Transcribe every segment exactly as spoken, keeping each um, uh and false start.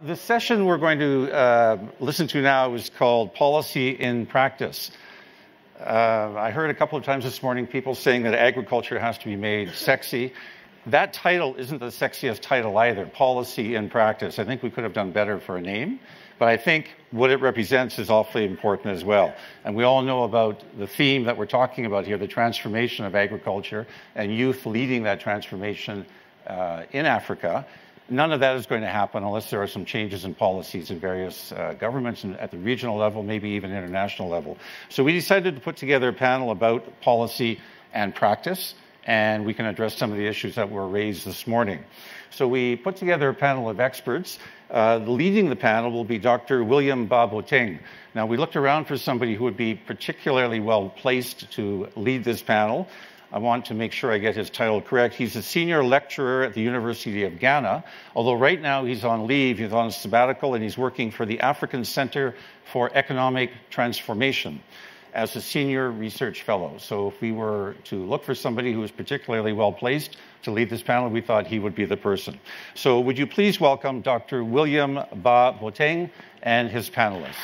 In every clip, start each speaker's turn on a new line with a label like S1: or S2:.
S1: The session we're going to uh, listen to now is called Policy in Practice. Uh, I heard a couple of times this morning people saying that agriculture has to be made sexy. That title isn't the sexiest title either, Policy in Practice. I think we could have done better for a name, but I think what it represents is awfully important as well. And we all know about the theme that we're talking about here, the transformation of agriculture and youth leading that transformation uh, in Africa. None of that is going to happen unless there are some changes in policies in various uh, governments and at the regional level, maybe even international level. So we decided to put together a panel about policy and practice, and we can address some of the issues that were raised this morning. So we put together a panel of experts. Uh, leading the panel will be Doctor William Baah-Boateng. Now, we looked around for somebody who would be particularly well placed to lead this panel. I want to make sure I get his title correct. He's a senior lecturer at the University of Ghana, although right now he's on leave, he's on sabbatical, and he's working for the African Center for Economic Transformation as a senior research fellow. So if we were to look for somebody who is particularly well placed to lead this panel, we thought he would be the person. So would you please welcome Doctor William Baah-Boateng and his panelists.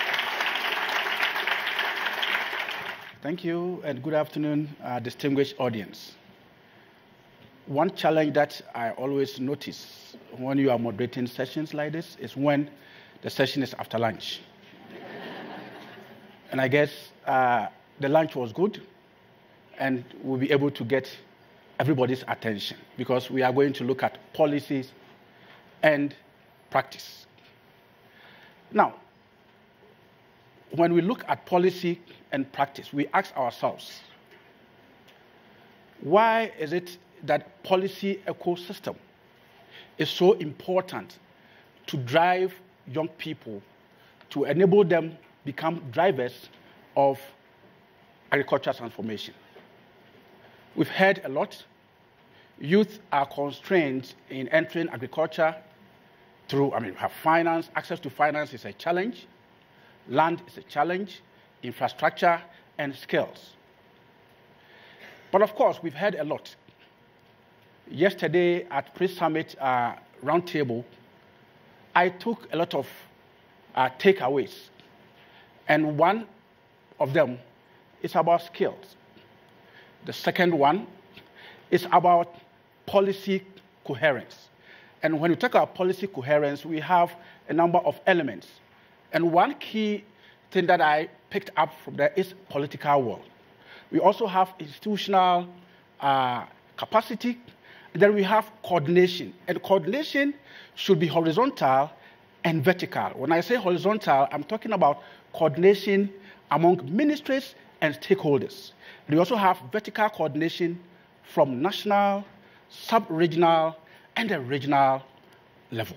S2: Thank you, and good afternoon, uh, distinguished audience. One challenge that I always notice when you are moderating sessions like this is when the session is after lunch. And I guess uh, the lunch was good, and we'll be able to get everybody's attention because we are going to look at policies and practice. Now, when we look at policy and practice, we ask ourselves, why is it that policy ecosystem is so important to drive young people, to enable them become drivers of agricultural transformation? We've heard a lot. Youth are constrained in entering agriculture through, I mean, have finance. Access to finance is a challenge. Land is a challenge, infrastructure, and skills. But of course, we've heard a lot. Yesterday at pre-summit uh, roundtable, I took a lot of uh, takeaways. And one of them is about skills. The second one is about policy coherence. And when we talk about policy coherence, we have a number of elements. And one key thing that I picked up from there is political will. We also have institutional uh, capacity, and then we have coordination. And coordination should be horizontal and vertical. When I say horizontal, I'm talking about coordination among ministries and stakeholders. We also have vertical coordination from national, sub-regional, and the regional level.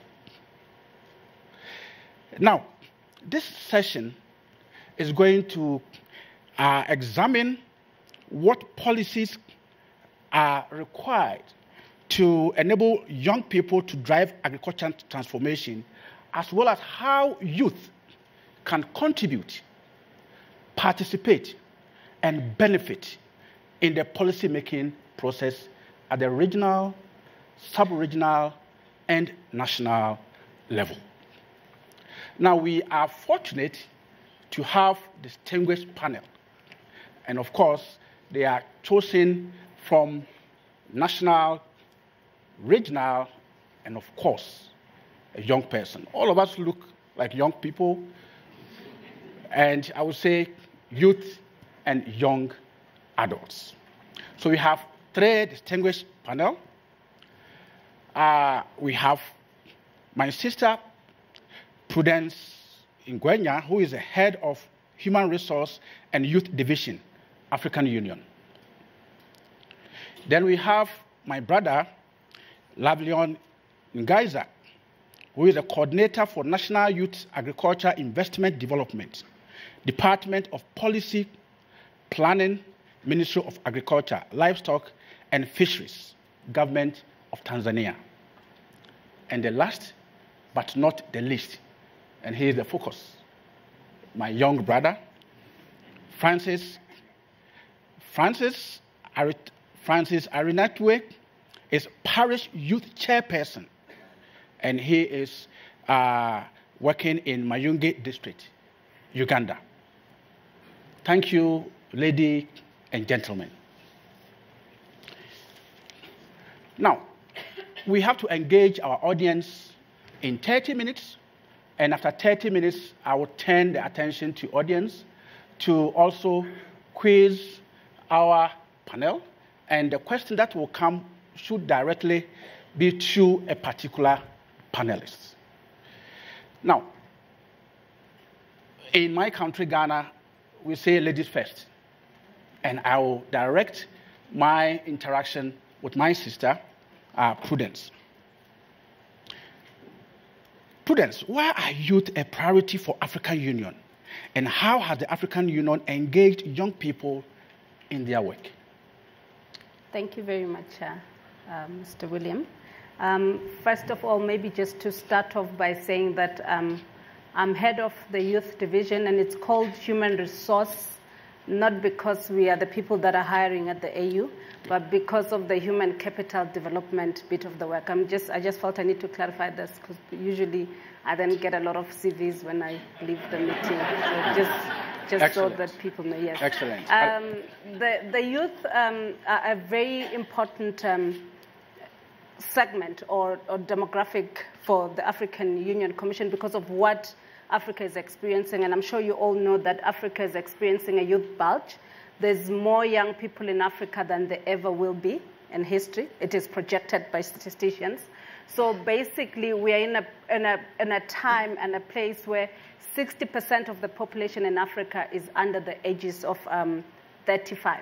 S2: Now, this session is going to uh, examine what policies are required to enable young people to drive agricultural transformation, as well as how youth can contribute, participate, and benefit in the policy-making process at the regional, sub-regional, and national level. Now, we are fortunate to have distinguished panel. And of course, they are chosen from national, regional, and of course, a young person. All of us look like young people, and I would say youth and young adults. So we have three distinguished panel. Uh, we have my sister, Prudence Ngwenya, who is the head of Human Resource and Youth Division, African Union. Then we have my brother, Revelian Ngaiza, who is a coordinator for National Youth Agriculture Investment Development, Department of Policy, Planning, Ministry of Agriculture, Livestock, and Fisheries, Government of Tanzania. And the last, but not the least, and he is the focus, my young brother, Francis, Francis, Francis Arinaitwe is Parish Youth Chairperson, and he is uh, working in Mayuge district, Uganda. Thank you, ladies and gentlemen. Now, we have to engage our audience in thirty minutes, and after thirty minutes, I will turn the attention to audience to also quiz our panel, and the question that will come should directly be to a particular panelist. Now, in my country, Ghana, we say ladies first, and I will direct my interaction with my sister, uh, Prudence. Prudence, why are youth a priority for African Union, and how has the African Union engaged young people in their work?
S3: Thank you very much, uh, uh, Mister William. Um, first of all, maybe just to start off by saying that um, I'm head of the youth division, and it's called Human Resource, not because we are the people that are hiring at the A U, but because of the human capital development bit of the work. I'm just, I just felt I need to clarify this, because usually I then get a lot of C Vs when I leave the meeting. So just just so that people know, yes.
S2: Excellent.
S3: Um, the, the youth um, are a very important um, segment or, or demographic for the African Union Commission because of what Africa is experiencing, and I'm sure you all know that Africa is experiencing a youth bulge. There's more young people in Africa than there ever will be in history. It is projected by statisticians. So basically, we are in a, in a, in a time and a place where sixty percent of the population in Africa is under the ages of um, thirty-five.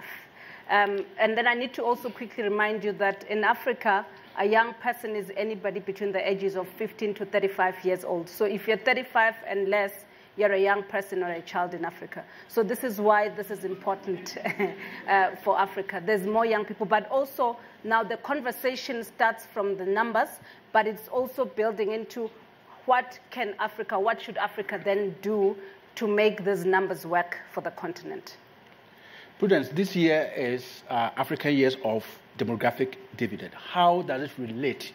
S3: Um, and then I need to also quickly remind you that in Africa, a young person is anybody between the ages of fifteen to thirty-five years old. So if you're thirty-five and less, you're a young person or a child in Africa. So this is why this is important uh, for Africa. There's more young people, but also now the conversation starts from the numbers, but it's also building into what can Africa, what should Africa then do to make these numbers work for the continent?
S2: Prudence, this year is uh, African Years of Demographic Dividend. How does it relate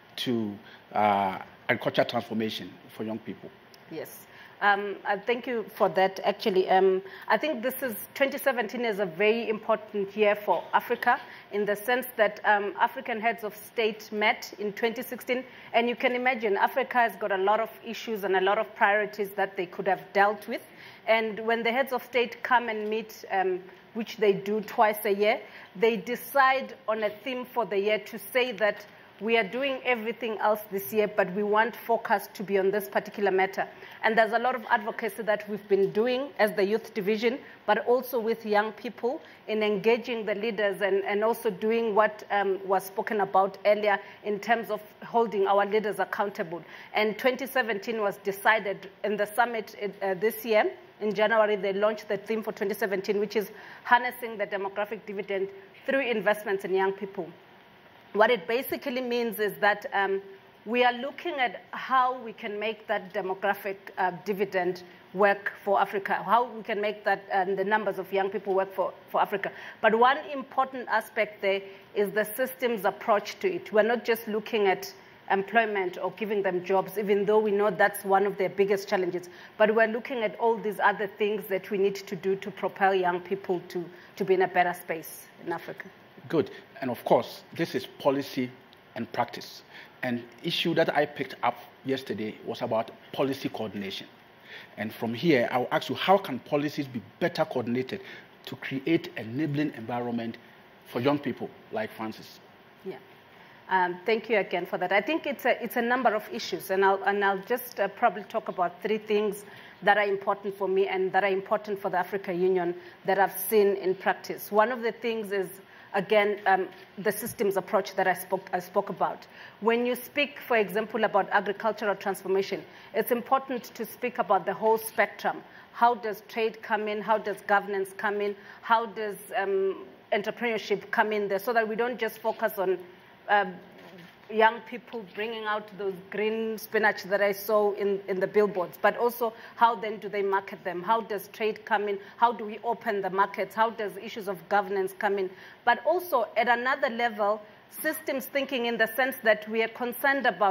S2: to uh, agricultural transformation for young people?
S3: Yes. Um, I thank you for that. Actually, um, I think this is twenty seventeen is a very important year for Africa in the sense that um, African heads of state met in twenty sixteen, and you can imagine Africa has got a lot of issues and a lot of priorities that they could have dealt with. And when the heads of state come and meet, um, which they do twice a year, they decide on a theme for the year to say that we are doing everything else this year, but we want focus to be on this particular matter. And there's a lot of advocacy that we've been doing as the youth division, but also with young people in engaging the leaders and, and also doing what um, was spoken about earlier in terms of holding our leaders accountable. And twenty seventeen was decided in the summit uh, this year. In January, they launched the theme for twenty seventeen, which is harnessing the demographic dividend through investments in young people. What it basically means is that um, we are looking at how we can make that demographic uh, dividend work for Africa, how we can make that um, the numbers of young people work for, for Africa. But one important aspect there is the systems approach to it. We're not just looking at employment or giving them jobs, even though we know that's one of their biggest challenges. But we're looking at all these other things that we need to do to propel young people to, to be in a better space in Africa.
S2: Good. And of course, this is policy and practice. An issue that I picked up yesterday was about policy coordination. And from here, I will ask you, how can policies be better coordinated to create an enabling environment for young people like Francis?
S3: Yeah. Um, thank you again for that. I think it's a, it's a number of issues, and I'll, and I'll just uh, probably talk about three things that are important for me and that are important for the African Union that I've seen in practice. One of the things is, again, um, the systems approach that I spoke, I spoke about. When you speak, for example, about agricultural transformation, it's important to speak about the whole spectrum. How does trade come in? How does governance come in? How does um, entrepreneurship come in there? So that we don't just focus on uh, young people bringing out those green spinach that I saw in, in the billboards, but also how then do they market them? How does trade come in? How do we open the markets? How does issues of governance come in? But also at another level, systems thinking in the sense that we are concerned about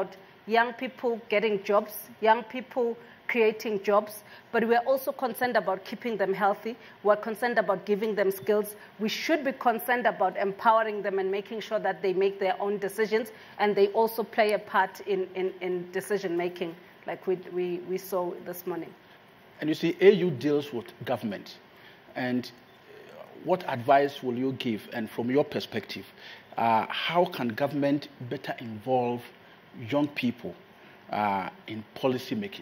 S3: young people getting jobs, young people creating jobs, but we're also concerned about keeping them healthy. We're concerned about giving them skills. We should be concerned about empowering them and making sure that they make their own decisions, and they also play a part in, in, in decision-making, like we, we, we saw this morning.
S2: And you see, A U deals with government. And what advice will you give? And from your perspective, uh, how can government better involve young people uh, in policy making?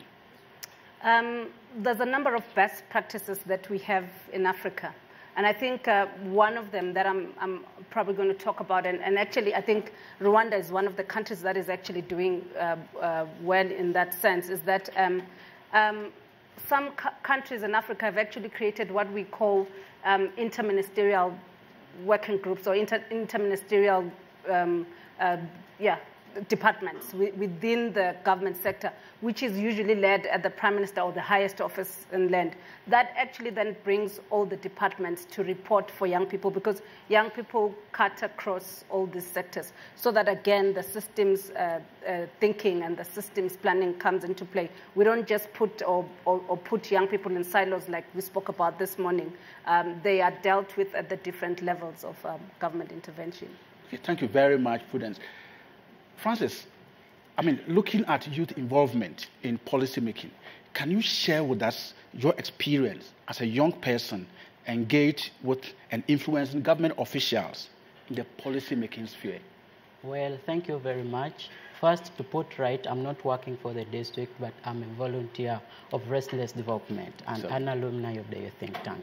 S3: Um, there's a number of best practices that we have in Africa. And I think uh, one of them that I'm, I'm probably going to talk about, and, and actually I think Rwanda is one of the countries that is actually doing uh, uh, well in that sense, is that um, um, some countries in Africa have actually created what we call um, interministerial working groups or inter interministerial um, uh, yeah, departments within the government sector, which is usually led at the Prime Minister or the highest office in land. That actually then brings all the departments to report for young people, because young people cut across all these sectors, so that again the systems uh, uh, thinking and the systems planning comes into play. We don't just put or, or, or put young people in silos like we spoke about this morning. Um, they are dealt with at the different levels of um, government intervention.
S2: Okay, thank you very much, Prudence. Francis, I mean, looking at youth involvement in policy making, can you share with us your experience as a young person engaged with and influencing government officials in the policy making sphere?
S4: Well, thank you very much. First, to put right, I'm not working for the district, but I'm a volunteer of Restless Development and so, an alumni of the think tank.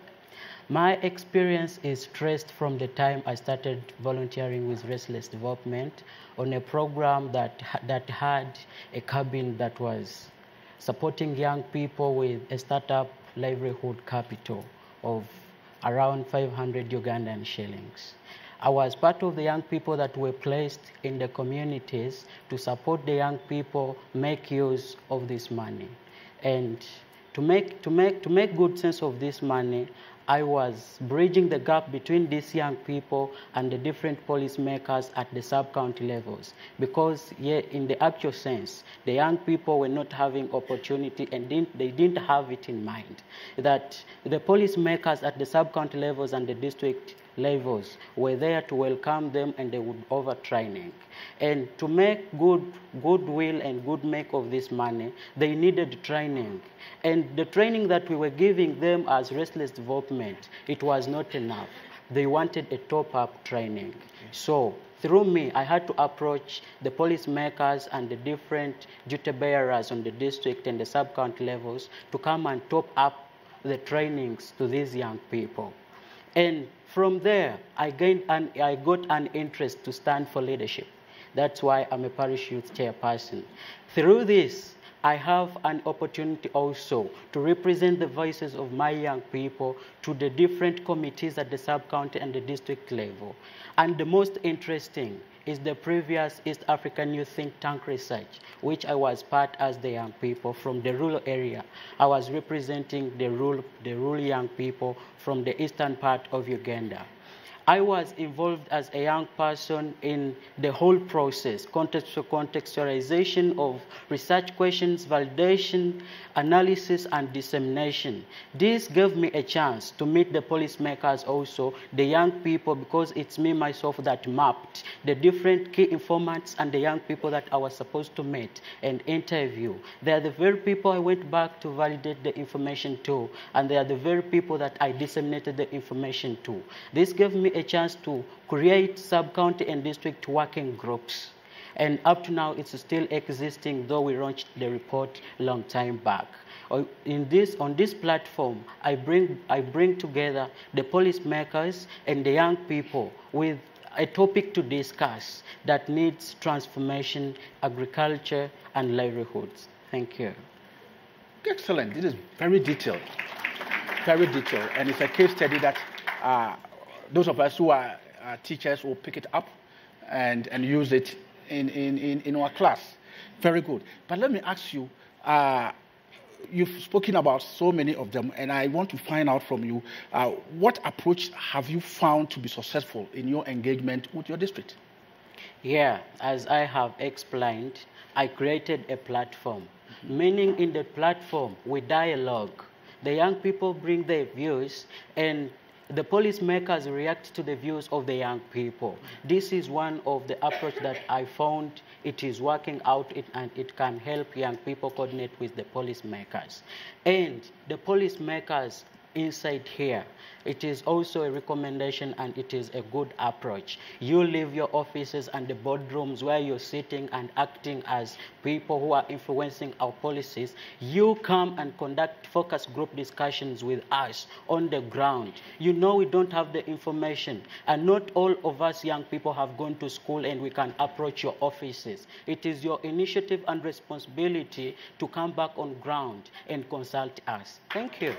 S4: My experience is traced from the time I started volunteering with Restless Development on a program that, that had a cabin that was supporting young people with a startup livelihood capital of around five hundred Ugandan shillings. I was part of the young people that were placed in the communities to support the young people make use of this money. And to make, to make, to make good sense of this money, I was bridging the gap between these young people and the different policymakers at the sub-county levels, because yeah, in the actual sense, the young people were not having opportunity and didn't, they didn't have it in mind that the policymakers at the sub-county levels and the district levels were there to welcome them, and they would offer training. And to make good goodwill and good make of this money, they needed training. And the training that we were giving them as Restless Development, it was not enough. They wanted a top-up training. Okay. So through me, I had to approach the policymakers and the different duty bearers on the district and the sub-county levels to come and top up the trainings to these young people. And from there, I gained an, I got an interest to stand for leadership. That's why I'm a parish youth chairperson. Through this, I have an opportunity also to represent the voices of my young people to the different committees at the sub-county and the district level. And the most interesting is the previous East African Youth Think Tank research, which I was part as the young people from the rural area. I was representing the rural, the rural young people from the eastern part of Uganda. I was involved as a young person in the whole process, context contextualization of research questions, validation, analysis, and dissemination. This gave me a chance to meet the policymakers also, the young people, because it's me, myself, that mapped the different key informants and the young people that I was supposed to meet and interview. They are the very people I went back to validate the information to, and they are the very people that I disseminated the information to. This gave me a chance to create sub-county and district working groups. And up to now, it's still existing, though we launched the report a long time back. In this, on this platform, I bring, I bring together the policymakers and the young people with a topic to discuss that needs transformation, agriculture, and livelihoods. Thank you.
S2: Excellent. This is very detailed. Very detailed. And it's a case study that uh, those of us who are uh, teachers will pick it up and, and use it in, in, in, in our class. Very good. But let me ask you, uh, you've spoken about so many of them, and I want to find out from you, uh, what approach have you found to be successful in your engagement with your district?
S4: Yeah, as I have explained, I created a platform, mm-hmm. meaning in the platform we dialogue. The young people bring their views and the policymakers react to the views of the young people. This is one of the approach that I found it is working out it, and it can help young people coordinate with the policymakers. And the policymakers inside here, it is also a recommendation and it is a good approach. You leave your offices and the boardrooms where you're sitting and acting as people who are influencing our policies. You come and conduct focus group discussions with us on the ground. You know we don't have the information and not all of us young people have gone to school and we can approach your offices. It is your initiative and responsibility to come back on ground and consult us. Thank you.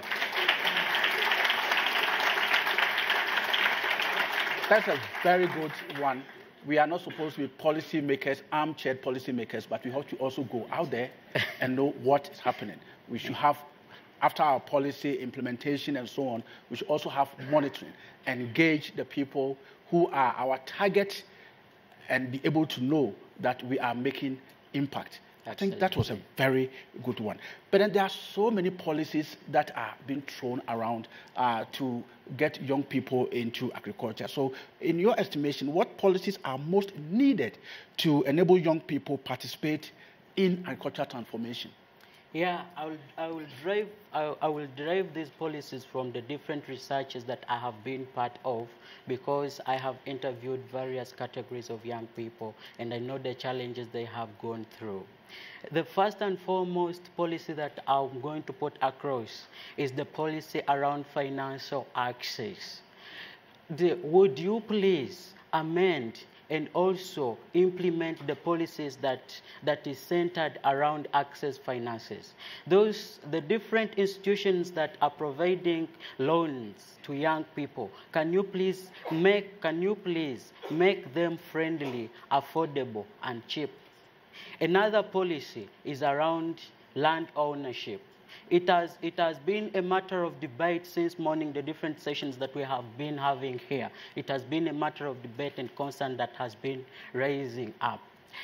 S2: That's a very good one. We are not supposed to be policy makers, armchair policy makers, but we have to also go out there and know what is happening. We should have, after our policy implementation and so on, we should also have monitoring and engage the people who are our target and be able to know that we are making impact. I think that was a very good one. But then there are so many policies that are being thrown around uh, to get young people into agriculture. So in your estimation, what policies are most needed to enable young people participate in agricultural transformation?
S4: Yeah, I will, I will drive, I, I will derive these policies from the different researches that I have been part of, because I have interviewed various categories of young people and I know the challenges they have gone through. The first and foremost policy that I'm going to put across is the policy around financial access. The, would you please amend and also implement the policies that, that is centered around access finances? Those, the different institutions that are providing loans to young people, can you please make, can you please make them friendly, affordable, and cheap? Another policy is around land ownership. It has, it has been a matter of debate since morning, the different sessions that we have been having here. It has been a matter of debate and concern that has been raising up.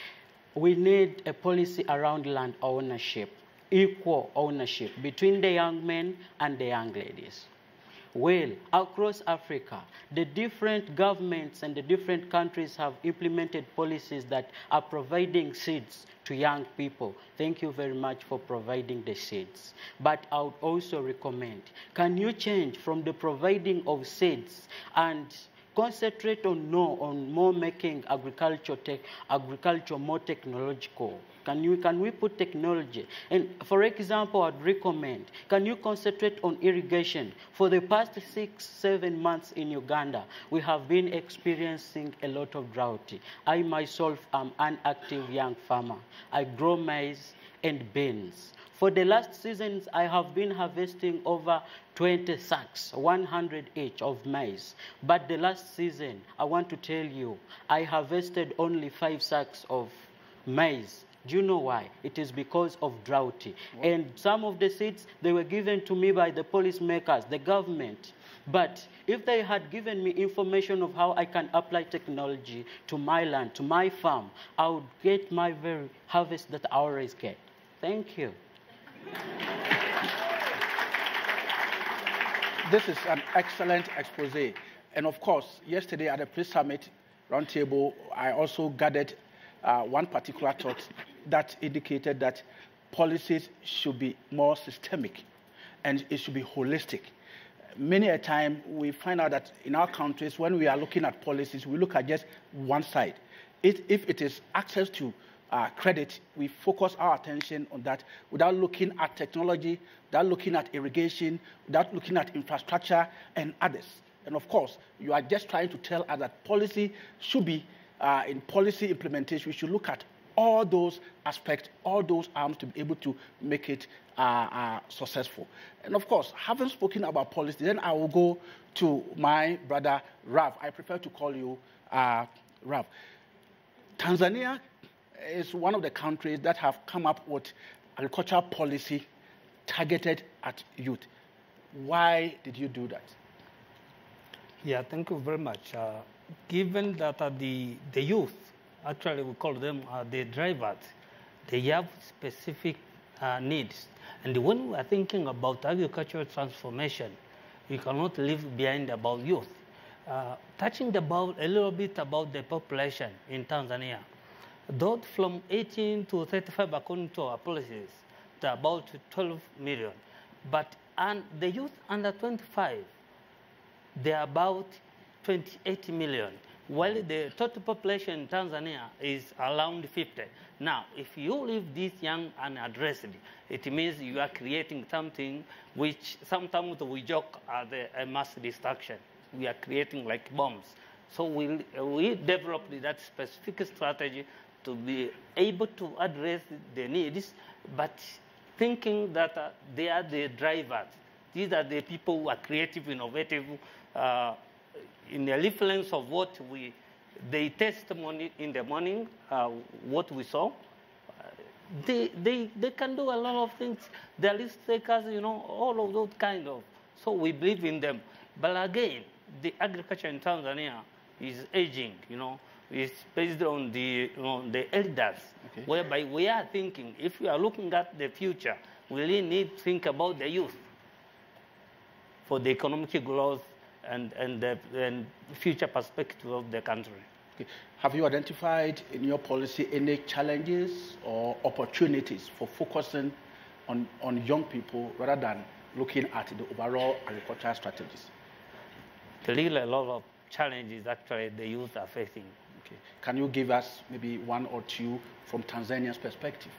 S4: We need a policy around land ownership, equal ownership between the young men and the young ladies. Well, across Africa, the different governments and the different countries have implemented policies that are providing seeds to young people. Thank you very much for providing the seeds. But I would also recommend, can you change from the providing of seeds and concentrate on no, on more making agriculture, tech, agriculture more technological? Can, you, can we put technology? And for example, I'd recommend, can you concentrate on irrigation? For the past six, seven months in Uganda, we have been experiencing a lot of drought. I myself am an active young farmer. I grow maize and beans. For the last seasons, I have been harvesting over twenty sacks, one hundred each of maize. But the last season, I want to tell you, I harvested only five sacks of maize. Do you know why? It is because of drought. What? And some of the seeds, they were given to me by the policymakers, the government. But if they had given me information of how I can apply technology to my land, to my farm, I would get my very harvest that I always get. Thank you.
S2: This is an excellent expose. And of course, yesterday at the Peace Summit Roundtable, I also gathered uh, one particular thought that indicated that policies should be more systemic and it should be holistic. Many a time we find out that in our countries, when we are looking at policies, we look at just one side. It, if it is access to uh, credit, we focus our attention on that without looking at technology, without looking at irrigation, without looking at infrastructure and others. And of course, you are just trying to tell us that policy should be, uh, in policy implementation, we should look at all those aspects, all those arms to be able to make it uh, uh, successful. And of course, having spoken about policy, then I will go to my brother, Rav. I prefer to call you uh, Rav. Tanzania is one of the countries that have come up with agricultural policy targeted at youth. Why did you do that?
S5: Yeah, thank you very much. Uh, given that uh, the, the youth actually we call them uh, the drivers. They have specific uh, needs. And when we are thinking about agricultural transformation, we cannot leave behind about youth. Uh, touching about a little bit about the population in Tanzania, those from eighteen to thirty-five, according to our policies, they're about twelve million. But and the youth under twenty-five, they're about twenty-eight million, while the total population in Tanzania is around fifty. Now, if you leave this young unaddressed, it means you are creating something which sometimes we joke as a mass destruction. We are creating like bombs. So we, we developed that specific strategy to be able to address the needs, but thinking that uh, they are the drivers. These are the people who are creative, innovative, uh, in the influence of what we, they testimony in the morning, uh, what we saw. Uh, they, they, they can do a lot of things. They're risk takers, you know, all of those kind of. So we believe in them. But again, the agriculture in Tanzania is aging, you know. It's based on the, you know, the elders, okay. Whereby we are thinking, if we are looking at the future, we really need to think about the youth for the economic growth and, and the and future perspective of the country.
S2: Okay. Have you identified in your policy any challenges or opportunities for focusing on, on young people rather than looking at the overall agricultural strategies?
S5: There is a lot of challenges actually the youth are facing.
S2: Okay. Can you give us maybe one or two from Tanzania's perspective?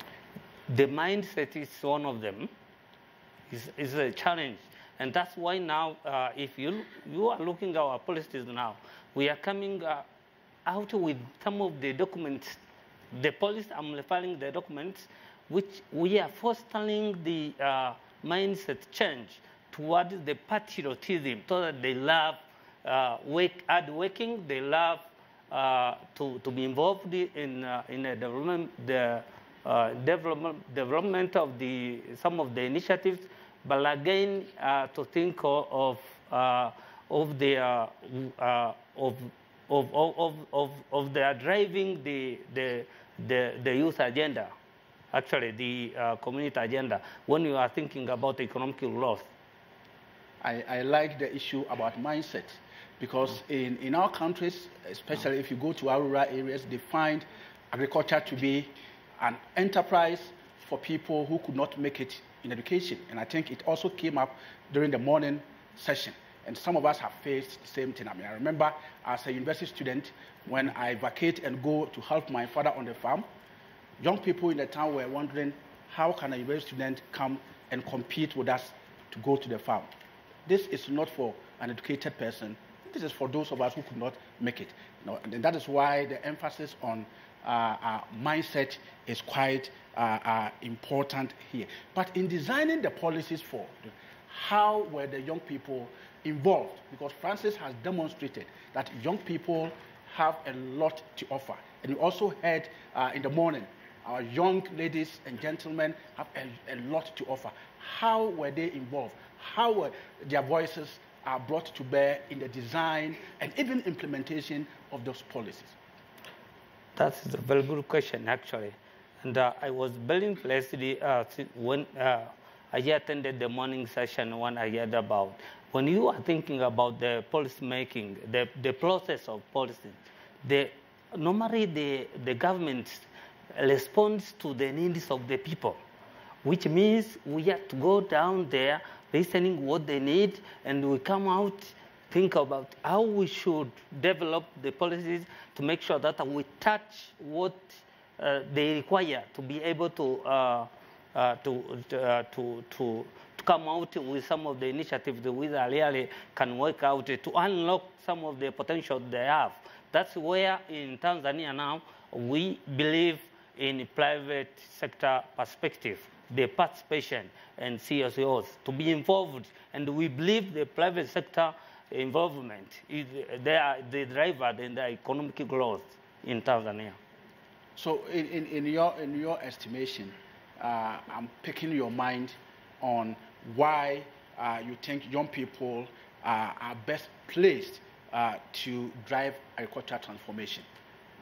S5: The mindset is one of them. It's, it's a challenge. And that's why now, uh, if you, you are looking at our policies now, we are coming uh, out with some of the documents, the policy, I'm referring the documents, which we are fostering the uh, mindset change towards the patriotism, so that they love uh, work, hard working, they love uh, to, to be involved in, uh, in the development, the uh, development, development of the, some of the initiatives, but again, uh, to think of, uh, of the, uh, uh, of, of, of, of, of their driving the, the, the, the youth agenda, actually the uh, community agenda, when you are thinking about economic growth.
S2: I, I like the issue about mindset, because in, in our countries, especially if you go to our rural areas, they find agriculture to be an enterprise for people who could not make it in education. And I think it also came up during the morning session. And some of us have faced the same thing. I mean, I remember as a university student, when I vacate and go to help my father on the farm, young people in the town were wondering, how can a university student come and compete with us to go to the farm? This is not for an educated person. This is for those of us who could not make it. You know, and that is why the emphasis on uh, uh, mindset is quite uh, uh, important here. But in designing the policies for, how were the young people involved? Because Francis has demonstrated that young people have a lot to offer. And you also heard uh, in the morning, our young ladies and gentlemen have a, a lot to offer. How were they involved? How were their voices are brought to bear in the design and even implementation of those policies?
S5: That's a very good question, actually. And uh, I was very pleased uh, when uh, I attended the morning session when I heard about, when you are thinking about the policy making, the, the process of policy, the, normally the, the government responds to the needs of the people, which means we have to go down there, listening what they need, and we come out, think about how we should develop the policies to make sure that we touch what uh, they require to be able to, uh, uh, to, uh, to, to, to come out with some of the initiatives that we really can work out to unlock some of the potential they have. That's where in Tanzania now we believe in private sector perspective, the participation and C S Os to be involved, and we believe the private sector involvement is they are the driver in the economic growth in Tanzania.
S2: So, in, in, in your in your estimation, uh, I'm picking your mind on why uh, you think young people uh, are best placed uh, to drive agricultural transformation.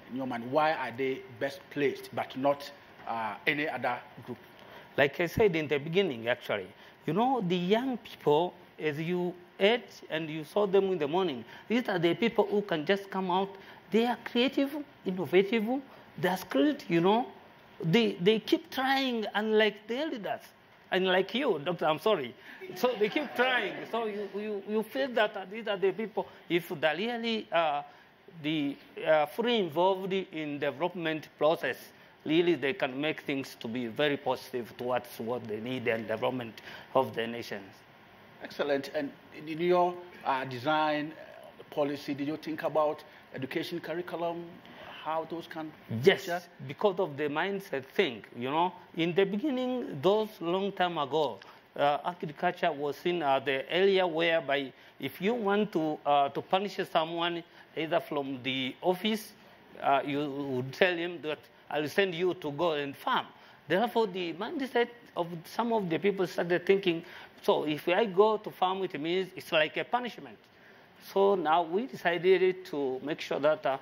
S2: in your mind, why are they best placed but not uh, any other group?
S5: Like I said in the beginning, actually, you know, the young people, as you ate and you saw them in the morning, these are the people who can just come out. They are creative, innovative, they are skilled, you know. They, they keep trying, unlike the elders. Unlike you, doctor, I'm sorry. So they keep trying. So you, you, you feel that these are the people, if they're really uh, the, uh, fully involved in development process, really they can make things to be very positive towards what they need and development of the nations.
S2: Excellent. And in your uh, design uh, policy, did you think about education curriculum, how those can
S5: Yes,
S2: feature?
S5: Because of the mindset thing, you know. In the beginning, those long time ago, uh, agriculture was seen as the area whereby if you want to, uh, to punish someone, either from the office, uh, you would tell him that I'll send you to go and farm. Therefore, the mindset of some of the people started thinking, so if I go to farm, it means it's like a punishment. So now we decided to make sure that uh,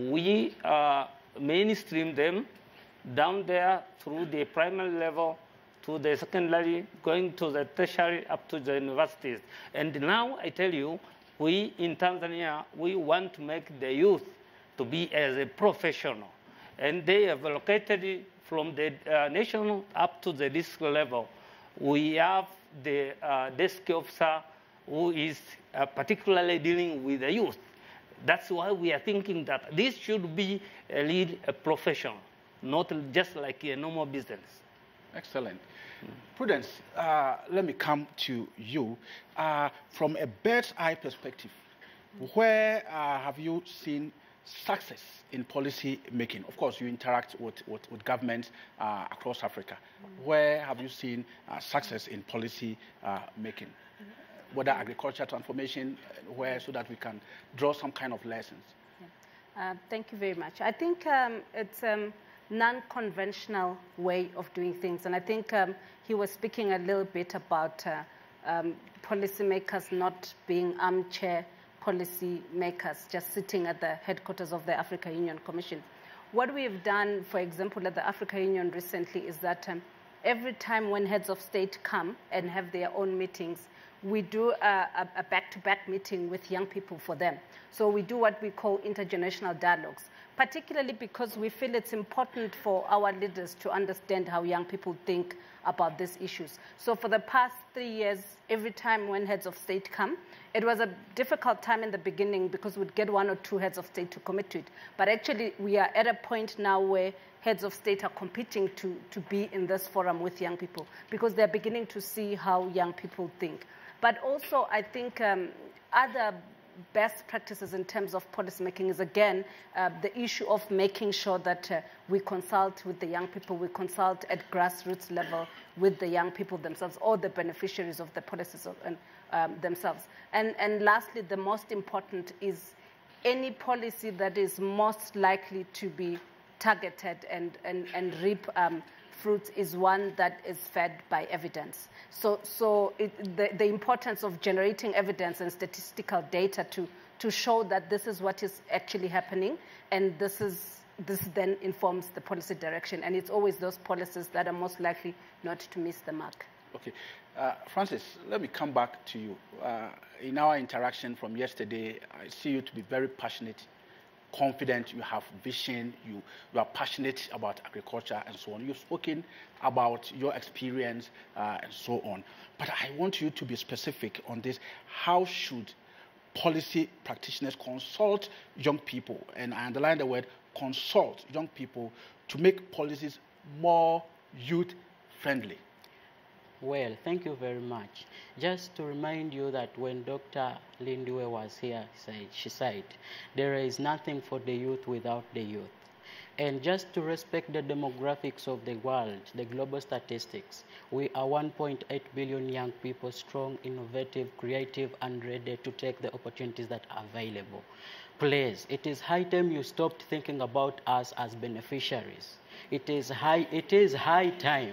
S5: we uh, mainstream them down there through the primary level to the secondary, going to the tertiary, up to the universities. And now I tell you, we in Tanzania, we want to make the youth to be as a professional. And they have located from the uh, national up to the district level. We have the uh, desk officer who is uh, particularly dealing with the youth. That's why we are thinking that this should be a lead a profession, not just like a normal business.
S2: Excellent. Mm. Prudence, uh, let me come to you. Uh, from a bird's eye perspective, where uh, have you seen success in policy making? Of course, you interact with, with, with governments uh, across Africa. Mm. Where have you seen uh, success in policy uh, making? Whether agriculture transformation, where so that we can draw some kind of lessons.
S3: Yeah. Uh, thank you very much. I think um, it's a um, non-conventional way of doing things, and I think um, he was speaking a little bit about uh, um, policymakers not being armchair policy makers, just sitting at the headquarters of the African Union Commission. What we have done, for example, at the African Union recently is that um, every time when heads of state come and have their own meetings, we do a, a back-to-back meeting with young people for them. So we do what we call intergenerational dialogues, particularly because we feel it's important for our leaders to understand how young people think about these issues. So for the past three years, every time when heads of state come, it was a difficult time in the beginning because we'd get one or two heads of state to commit to it. But actually, we are at a point now where heads of state are competing to, to be in this forum with young people because they're beginning to see how young people think. But also, I think um, other best practices in terms of policymaking is, again, uh, the issue of making sure that uh, we consult with the young people, we consult at grassroots level with the young people themselves or the beneficiaries of the policies of, um, themselves. And, and lastly, the most important is any policy that is most likely to be targeted and, and, and reap um, fruits is one that is fed by evidence. So, so it, the, the importance of generating evidence and statistical data to, to show that this is what is actually happening, and this, is, this then informs the policy direction. And it's always those policies that are most likely not to miss the mark.
S2: Okay. Uh, Francis, let me come back to you. Uh, in our interaction from yesterday, I see you to be very passionate, confident, you have vision, you, you are passionate about agriculture and so on. You've spoken about your experience uh, and so on. But I want you to be specific on this. How should policy practitioners consult young people? And I underline the word consult young people to make policies more youth-friendly.
S4: Well, thank you very much. Just to remind you that when Doctor Lindiwe was here, she said, there is nothing for the youth without the youth. And just to respect the demographics of the world, the global statistics, we are one point eight billion young people, strong, innovative, creative, and ready to take the opportunities that are available. Please, it is high time you stopped thinking about us as beneficiaries. It is high, it is high time.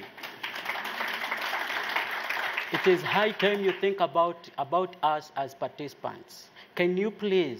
S4: It is high time you think about, about us as participants. Can you please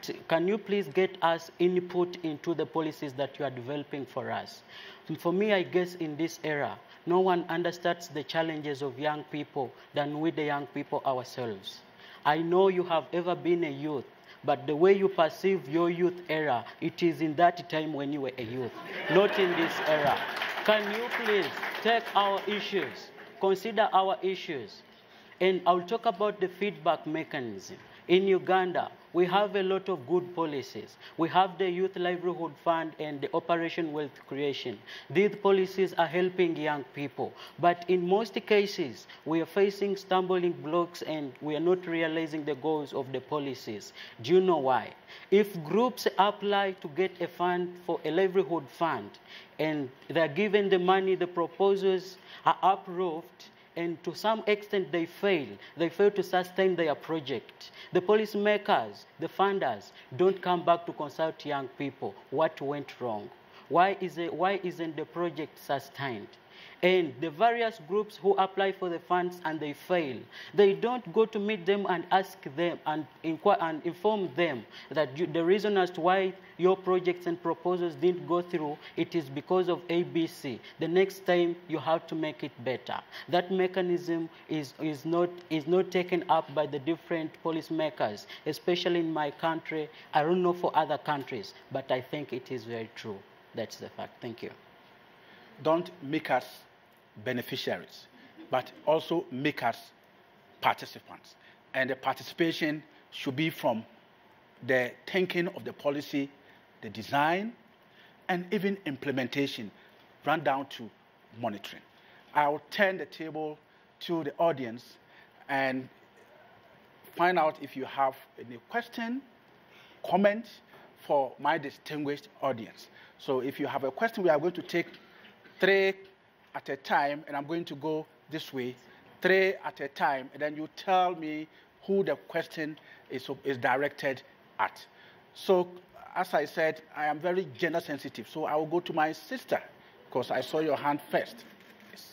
S4: can you please get us input into the policies that you are developing for us? And for me, I guess in this era, no one understands the challenges of young people than we the young people ourselves. I know you have ever been a youth, but the way you perceive your youth era, it is in that time when you were a youth, not in this era. Can you please take our issues, consider our issues? And I'll talk about the feedback mechanism. In Uganda, we have a lot of good policies. We have the Youth Livelihood Fund and the Operation Wealth Creation. These policies are helping young people. But in most cases, we are facing stumbling blocks and we are not realizing the goals of the policies. Do you know why? If groups apply to get a fund for a livelihood fund and they're given the money, the proposals are approved, and to some extent they fail. They fail to sustain their project. The policymakers, the funders, don't come back to consult young people. What went wrong? Why, is it, why isn't the project sustained? And the various groups who apply for the funds and they fail, they don't go to meet them and ask them and, inquire and inform them that you, the reason as to why your projects and proposals didn't go through, it is because of A B C. The next time you have to make it better. That mechanism is, is, not, is not taken up by the different policymakers, especially in my country. I don't know for other countries, but I think it is very true. That's the fact. Thank you.
S2: Don't make us beneficiaries, but also make us participants. And the participation should be from the thinking of the policy, the design, and even implementation, run down to monitoring. I'll turn the table to the audience and find out if you have any question, comment for my distinguished audience. So if you have a question, we are going to take three at a time, and I'm going to go this way, three at a time, and then you tell me who the question is, is directed at. So, as I said, I am very gender sensitive, so I will go to my sister, because I saw your hand first. Yes.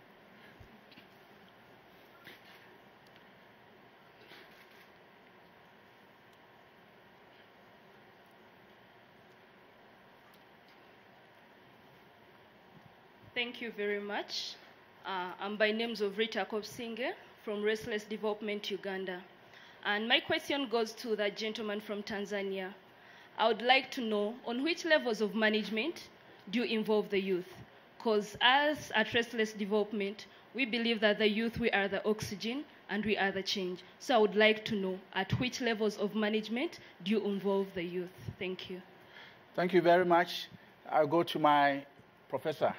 S6: Thank you very much. Uh, I'm by names of Rita Kopsinge from Restless Development, Uganda. And my question goes to the gentleman from Tanzania. I would like to know on which levels of management do you involve the youth? Because as at Restless Development, we believe that the youth, we are the oxygen and we are the change. So I would like to know at which levels of management do you involve the youth? Thank you.
S2: Thank you very much. I'll go to my professor.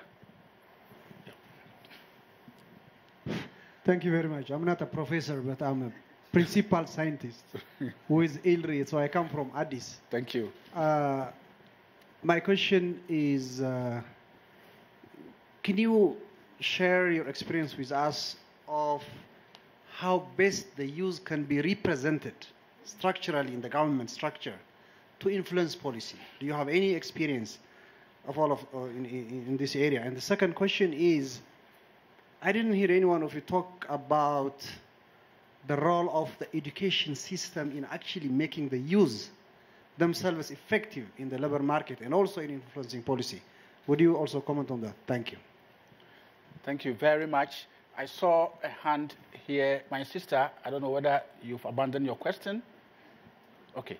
S7: Thank you very much. I'm not a professor, but I'm a principal scientist who is ill-read, so I come from Addis.
S2: Thank you.
S7: Uh, my question is, uh, can you share your experience with us of how best the youth can be represented structurally in the government structure to influence policy? Do you have any experience of all of uh, in, in, in this area? And the second question is, I didn't hear any one of you talk about the role of the education system in actually making the youth themselves effective in the labor market and also in influencing policy. Would you also comment on that? Thank you.
S2: Thank you very much. I saw a hand here. My sister, I don't know whether you've abandoned your question. Okay.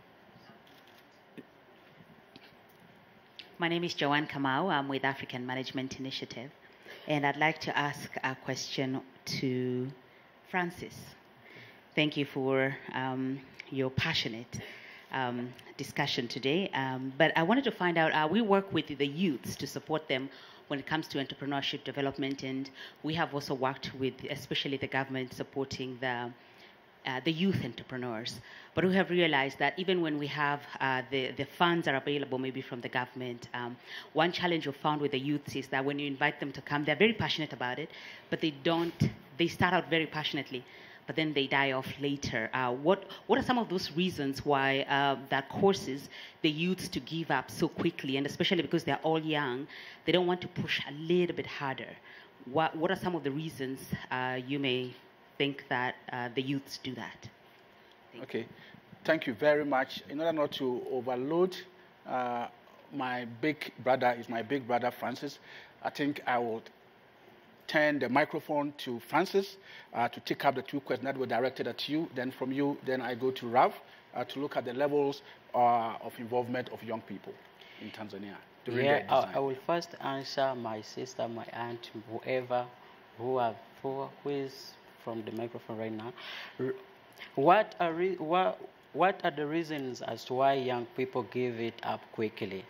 S8: My name is Joanne Kamau. I'm with African Management Initiative. And I'd like to ask a question to Francis. Thank you for um, your passionate um, discussion today. Um, but I wanted to find out, uh, we work with the youths to support them when it comes to entrepreneurship development. And we have also worked with, especially the government, supporting the Uh, the youth entrepreneurs. But we have realized that even when we have uh, the, the funds are available maybe from the government, um, one challenge we've found with the youths is that when you invite them to come, they're very passionate about it, but they don't, they start out very passionately, but then they die off later. Uh, what, what are some of those reasons why uh, that causes the youths to give up so quickly, and especially because they're all young, they don't want to push a little bit harder? What, what are some of the reasons uh, you may think that uh, the youths do that? Thank
S2: okay. Thank you very much. In order not to overload uh, my big brother, is my big brother Francis, I think I would turn the microphone to Francis uh, to take up the two questions that were directed at you. Then from you, then I go to Rav uh, to look at the levels uh, of involvement of young people in Tanzania.
S4: Yeah, I, I will first answer my sister, my aunt, whoever, who, have, who, who is from the microphone right now. What are, re what, what are the reasons as to why young people give it up quickly?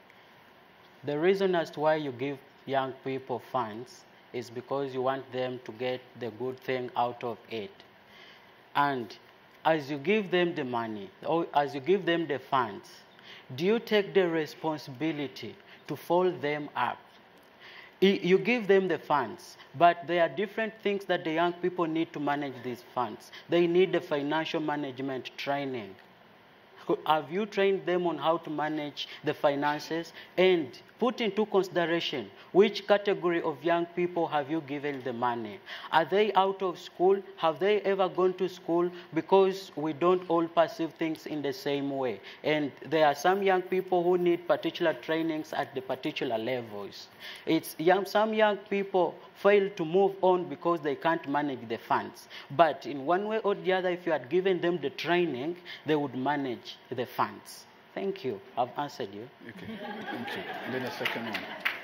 S4: The reason as to why you give young people funds is because you want them to get the good thing out of it. And as you give them the money, or as you give them the funds, do you take the responsibility to follow them up? You give them the funds, but there are different things that the young people need to manage these funds. They need the financial management training. Have you trained them on how to manage the finances? And put into consideration, which category of young people have you given the money? Are they out of school? Have they ever gone to school? Because we don't all perceive things in the same way. And there are some young people who need particular trainings at the particular levels. It's young, some young people fail to move on because they can't manage the funds. But in one way or the other, if you had given them the training, they would manage the funds. Thank you. I've answered you.
S2: Okay. Thank you. And then the second one.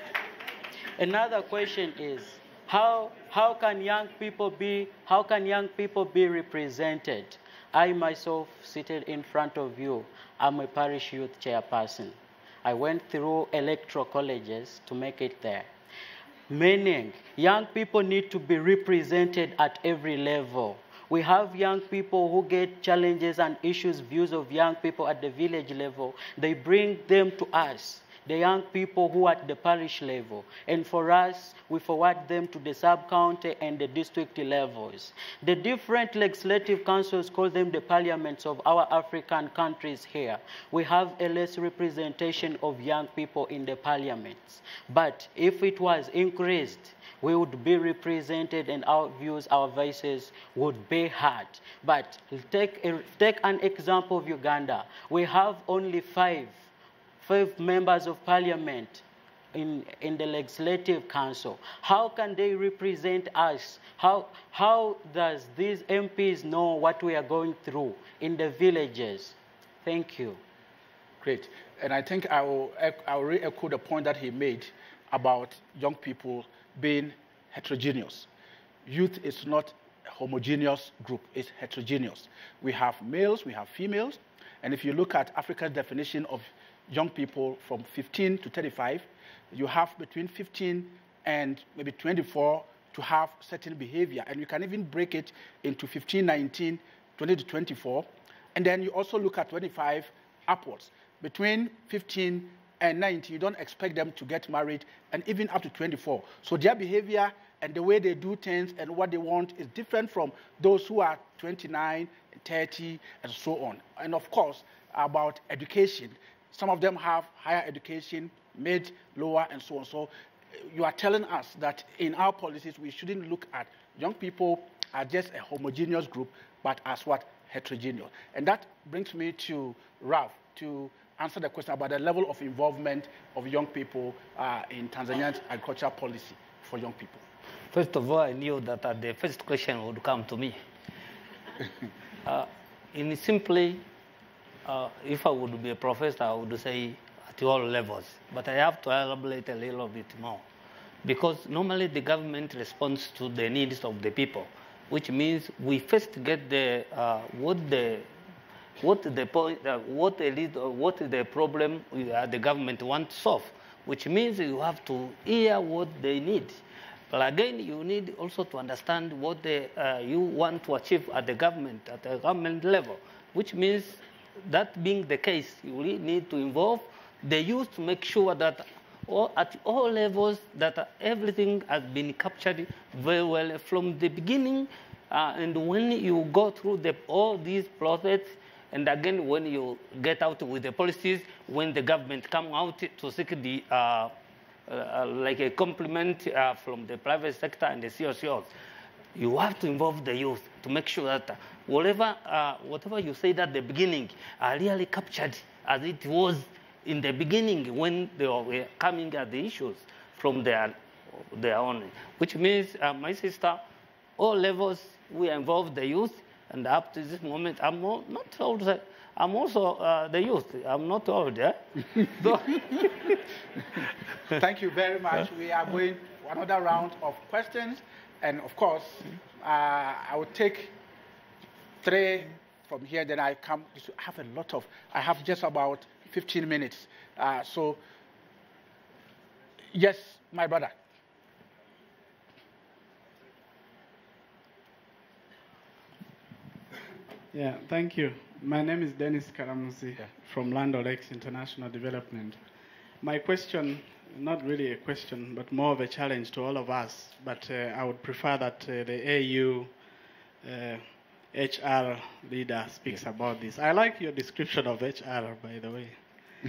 S4: Another question is, how, how can young people be, how can young people be represented? I myself, seated in front of you, I'm a parish youth chairperson. I went through electoral colleges to make it there. Meaning, young people need to be represented at every level. We have young people who get challenges and issues, views of young people at the village level. They bring them to us, the young people who are at the parish level. And for us, we forward them to the sub-county and the district levels. The different legislative councils, call them the parliaments of our African countries here. We have a less representation of young people in the parliaments. But if it was increased, we would be represented and our views, our voices would be heard. But take, a, take an example of Uganda. We have only five, five members of parliament in, in the legislative council. How can they represent us? How, how does these M Ps know what we are going through in the villages? Thank you.
S2: Great. And I think I will, I will re-echo the point that he made about young people being heterogeneous. Youth is not a homogeneous group, it's heterogeneous. We have males, we have females, and if you look at Africa's definition of young people from fifteen to thirty-five, you have between fifteen and maybe twenty-four to have certain behavior, and you can even break it into fifteen, nineteen, twenty to twenty-four, and then you also look at twenty-five upwards. Between fifteen and nineteen, you don't expect them to get married, and even up to twenty-four. So their behavior and the way they do things and what they want is different from those who are twenty-nine, thirty, and so on. And of course, about education. Some of them have higher education, mid, lower, and so on. So you are telling us that in our policies, we shouldn't look at young people as just a homogeneous group, but as what? Heterogeneous. And that brings me to Ralph, to answer the question about the level of involvement of young people uh, in Tanzania's agricultural policy for young people.
S5: First of all, I knew that uh, the first question would come to me. uh, in simply, uh, if I would be a professor, I would say at all levels. But I have to elaborate a little bit more. Because normally the government responds to the needs of the people, which means we first get the, uh, what the What the point? Uh, what the lead, uh, what the problem uh, the government wants to solve? Which means you have to hear what they need. But again, you need also to understand what the, uh, you want to achieve at the government, at the government level. Which means that being the case, you really need to involve the youth to make sure that all, at all levels that uh, everything has been captured very well from the beginning. Uh, and when you go through the, all these process. And again, when you get out with the policies, when the government come out to seek the, uh, uh, like a compliment uh, from the private sector and the C O Cs, you have to involve the youth to make sure that whatever, uh, whatever you said at the beginning are really captured as it was in the beginning when they were coming at the issues from their, their own. Which means, uh, my sister, all levels, we involve the youth, and up to this moment, I'm not old. I'm also uh, the youth. I'm not old, yeah? So
S2: thank you very much. We are going for another round of questions. And of course, uh, I will take three from here, then I come. I have a lot of, I have just about fifteen minutes. Uh, so, yes, my brother.
S9: Yeah, thank you. My name is Dennis Karamuzi yeah. from Land O'Lakes International Development. My question, not really a question, but more of a challenge to all of us, but uh, I would prefer that uh, the A U uh, H R leader speaks yeah. about this. I like your description of H R, by the way.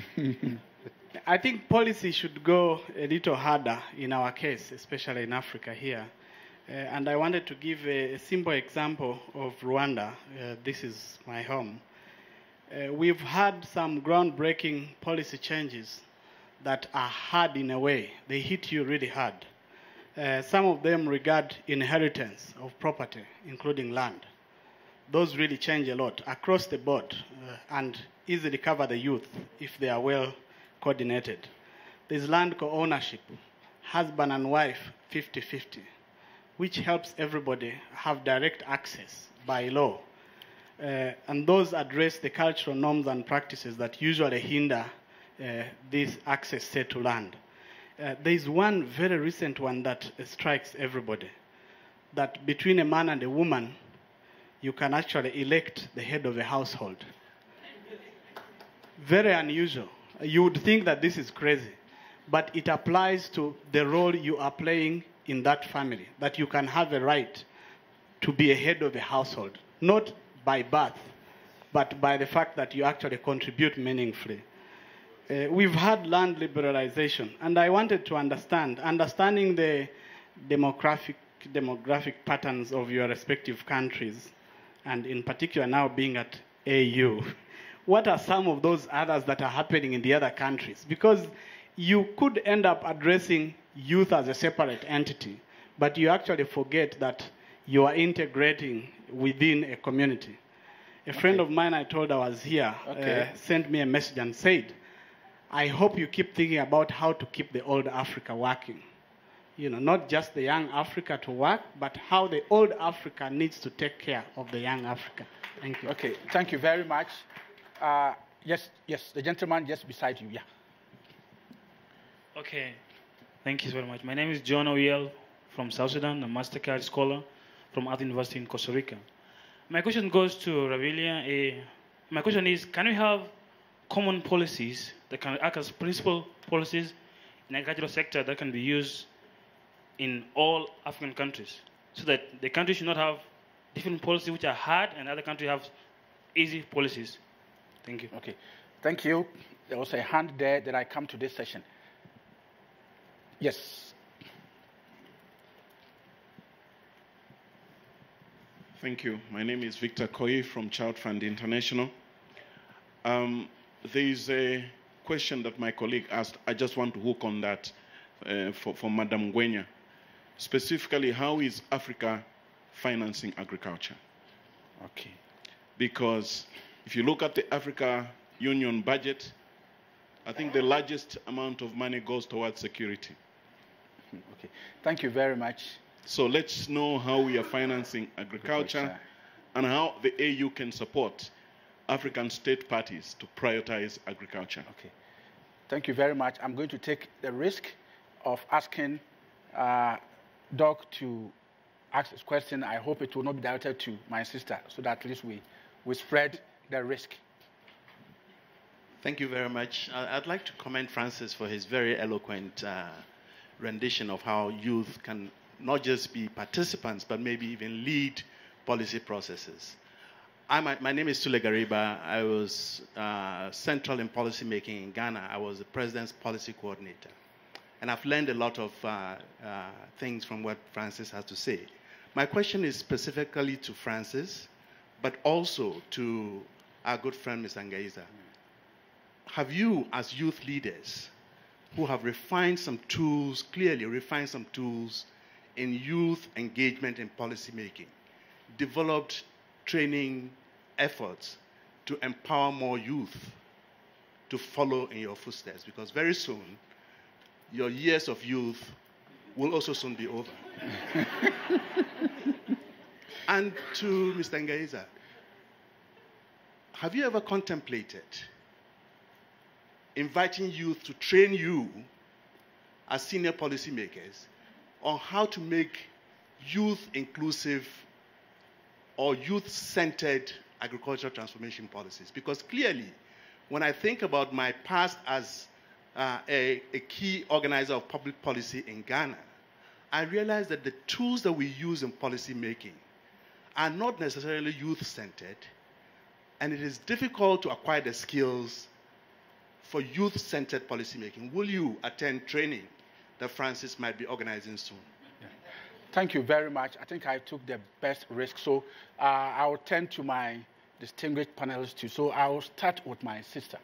S9: I think policy should go a little harder in our case, especially in Africa here. Uh, and I wanted to give a, a simple example of Rwanda. Uh, this is my home. Uh, we've had some groundbreaking policy changes that are hard in a way. They hit you really hard. Uh, some of them regard inheritance of property, including land. Those really change a lot across the board uh, and easily cover the youth if they are well coordinated. There's land co-ownership, husband and wife fifty fifty, which helps everybody have direct access by law. Uh, and those address the cultural norms and practices that usually hinder uh, this access set to land. Uh, there's one very recent one that uh, strikes everybody, that between a man and a woman, you can actually elect the head of a household. Very unusual. You would think that this is crazy, but it applies to the role you are playing in that family, that you can have a right to be a head of a household, not by birth, but by the fact that you actually contribute meaningfully. Uh, we've had land liberalization, and I wanted to understand, understanding the demographic, demographic patterns of your respective countries, and in particular now being at A U, what are some of those others that are happening in the other countries? Because you could end up addressing youth as a separate entity, but you actually forget that you are integrating within a community. A friend okay. of mine I told I was here okay. uh, sent me a message and said, I hope you keep thinking about how to keep the old Africa working. You know, not just the young Africa to work, but how the old Africa needs to take care of the young Africa. Thank you.
S2: Okay, thank you very much. Uh, yes, yes, the gentleman just beside you, yeah.
S10: Okay, thank you very much. My name is John Oyel from South Sudan, a MasterCard scholar from Art University in Costa Rica. My question goes to Revelian. Uh, my question is, can we have common policies that can act as principal policies in the agricultural sector that can be used in all African countries, so that the country should not have different policies which are hard and other countries have easy policies? Thank you.
S2: Okay, thank you. There was a hand there that I come to this session. Yes.
S11: Thank you. My name is Victor Koi from Child Fund International. Um, there is a question that my colleague asked. I just want to hook on that uh, for, for Madam Ngwenya. Specifically, how is Africa financing agriculture?
S2: Okay.
S11: Because if you look at the Africa Union budget, I think the largest amount of money goes towards security.
S2: Okay. Thank you very much.
S11: So let's know how we are financing agriculture, agriculture and how the A U can support African state parties to prioritize agriculture.
S2: Okay. Thank you very much. I'm going to take the risk of asking uh, Doc to ask this question. I hope it will not be directed to my sister, so that at least we, we spread the risk.
S12: Thank you very much. I'd like to commend Francis for his very eloquent uh, rendition of how youth can not just be participants, but maybe even lead policy processes. I'm, my name is Sule Gariba. I was uh, central in policy making in Ghana. I was the president's policy coordinator. And I've learned a lot of uh, uh, things from what Francis has to say. My question is specifically to Francis, but also to our good friend, Mister Ngaiza. Have you, as youth leaders, who have refined some tools, clearly refined some tools in youth engagement and policy making, developed training efforts to empower more youth to follow in your footsteps? Because very soon, your years of youth will also soon be over. And to Mister Ngaiza, have you ever contemplated inviting youth to train you as senior policymakers on how to make youth inclusive or youth-centered agricultural transformation policies? Because clearly, when I think about my past as uh, a, a key organizer of public policy in Ghana, I realize that the tools that we use in policy making are not necessarily youth-centered, and it is difficult to acquire the skills for youth-centered policymaking. Will you attend training that Francis might be organizing soon?
S2: Yeah. Thank you very much. I think I took the best risk. So uh, I will turn to my distinguished panelists too. So I will start with my sister.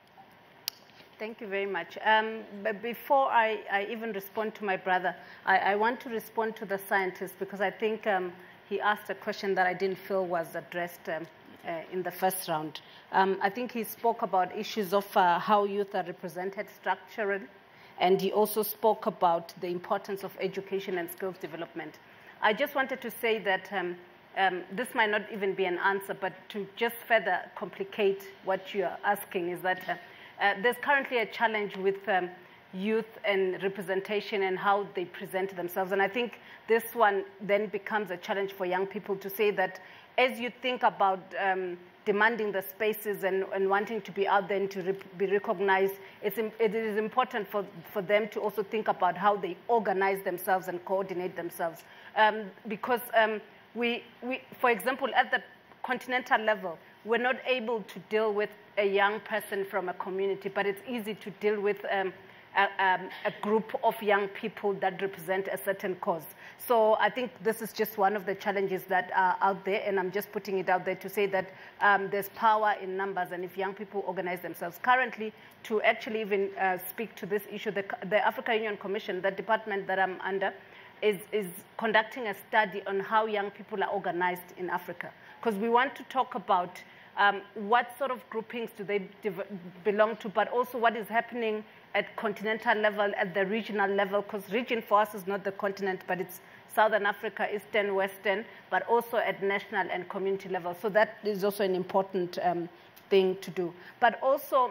S3: Thank you very much. Um, but before I, I even respond to my brother, I, I want to respond to the scientist, because I think um, he asked a question that I didn't feel was addressed um, uh, in the first round. Um, I think he spoke about issues of uh, how youth are represented structurally, and he also spoke about the importance of education and skills development. I just wanted to say that um, um, this might not even be an answer, but to just further complicate what you are asking is that uh, uh, there's currently a challenge with um, youth and representation and how they present themselves. And I think this one then becomes a challenge for young people to say that as you think about um, demanding the spaces and, and wanting to be out there and to re be recognized, it's, it is important for, for them to also think about how they organize themselves and coordinate themselves. Um, because um, we, we, for example, at the continental level, we're not able to deal with a young person from a community, but it's easy to deal with um, A, um, a group of young people that represent a certain cause. So I think this is just one of the challenges that are out there, and I'm just putting it out there to say that um, there's power in numbers, and if young people organize themselves. Currently, to actually even uh, speak to this issue, the, the African Union Commission, the department that I'm under, is, is conducting a study on how young people are organized in Africa. Because we want to talk about um, what sort of groupings do they belong to, but also what is happening at continental level, at the regional level, because region for us is not the continent, but it's Southern Africa, Eastern, Western, but also at national and community level. So that is also an important um, thing to do. But also,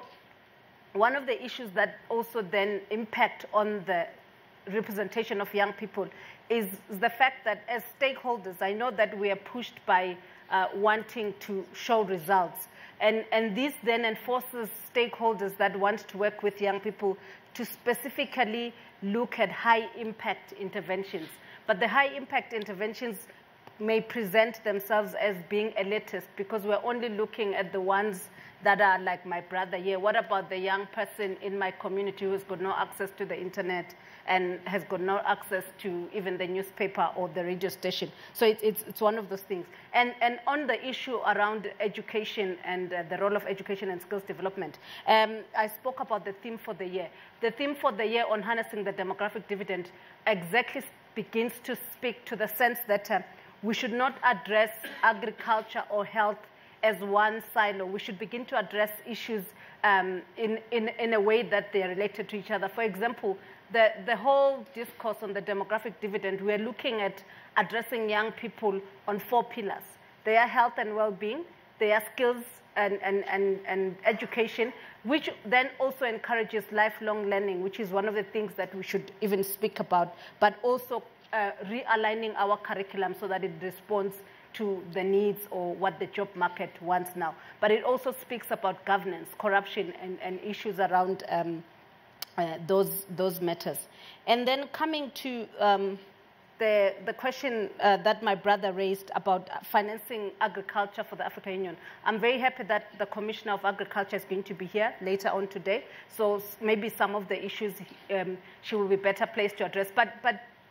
S3: one of the issues that also then impact on the representation of young people is the fact that as stakeholders, I know that we are pushed by uh, wanting to show results. And, and this then enforces stakeholders that want to work with young people to specifically look at high-impact interventions. But the high-impact interventions may present themselves as being elitist because we're only looking at the ones that are like my brother here. What about the young person in my community who's got no access to the internet and has got no access to even the newspaper or the radio station? So it's, it's, it's one of those things. And, and on the issue around education and uh, the role of education and skills development, um, I spoke about the theme for the year. The theme for the year on harnessing the demographic dividend exactly begins to speak to the sense that uh, we should not address agriculture or health as one silo. We should begin to address issues um, in, in, in a way that they are related to each other. For example, the, the whole discourse on the demographic dividend, we're looking at addressing young people on four pillars. Their health and well-being, their skills and, and, and, and education, which then also encourages lifelong learning, which is one of the things that we should even speak about, but also uh, realigning our curriculum so that it responds to the needs or what the job market wants now. But it also speaks about governance, corruption, and, and issues around um, uh, those, those matters. And then coming to um, the, the question uh, that my brother raised about financing agriculture for the African Union. I'm very happy that the Commissioner of Agriculture is going to be here later on today. So maybe some of the issues um, she will be better placed to address. But, but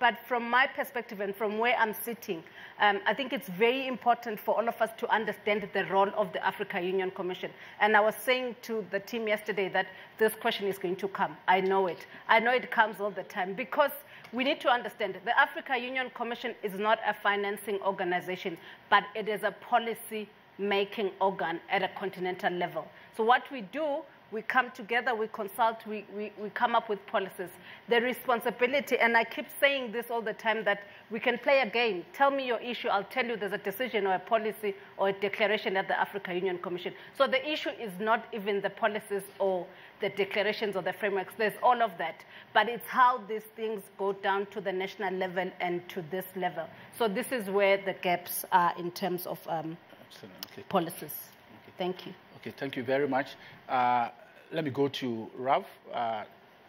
S3: But from my perspective and from where I'm sitting, um, I think it's very important for all of us to understand the role of the Africa Union Commission. And I was saying to the team yesterday that this question is going to come. I know it. I know it comes all the time because we need to understand the Africa Union Commission is not a financing organization, but it is a policy-making organ at a continental level. So what we do, we come together, we consult, we, we, we come up with policies. The responsibility, and I keep saying this all the time, that we can play a game. Tell me your issue, I'll tell you there's a decision or a policy or a declaration at the Africa Union Commission. So the issue is not even the policies or the declarations or the frameworks, there's all of that. But it's how these things go down to the national level and to this level. So this is where the gaps are in terms of um, policies.
S2: Okay.
S3: Thank you.
S2: Okay, thank you very much. Uh, let me go to Rav. Uh,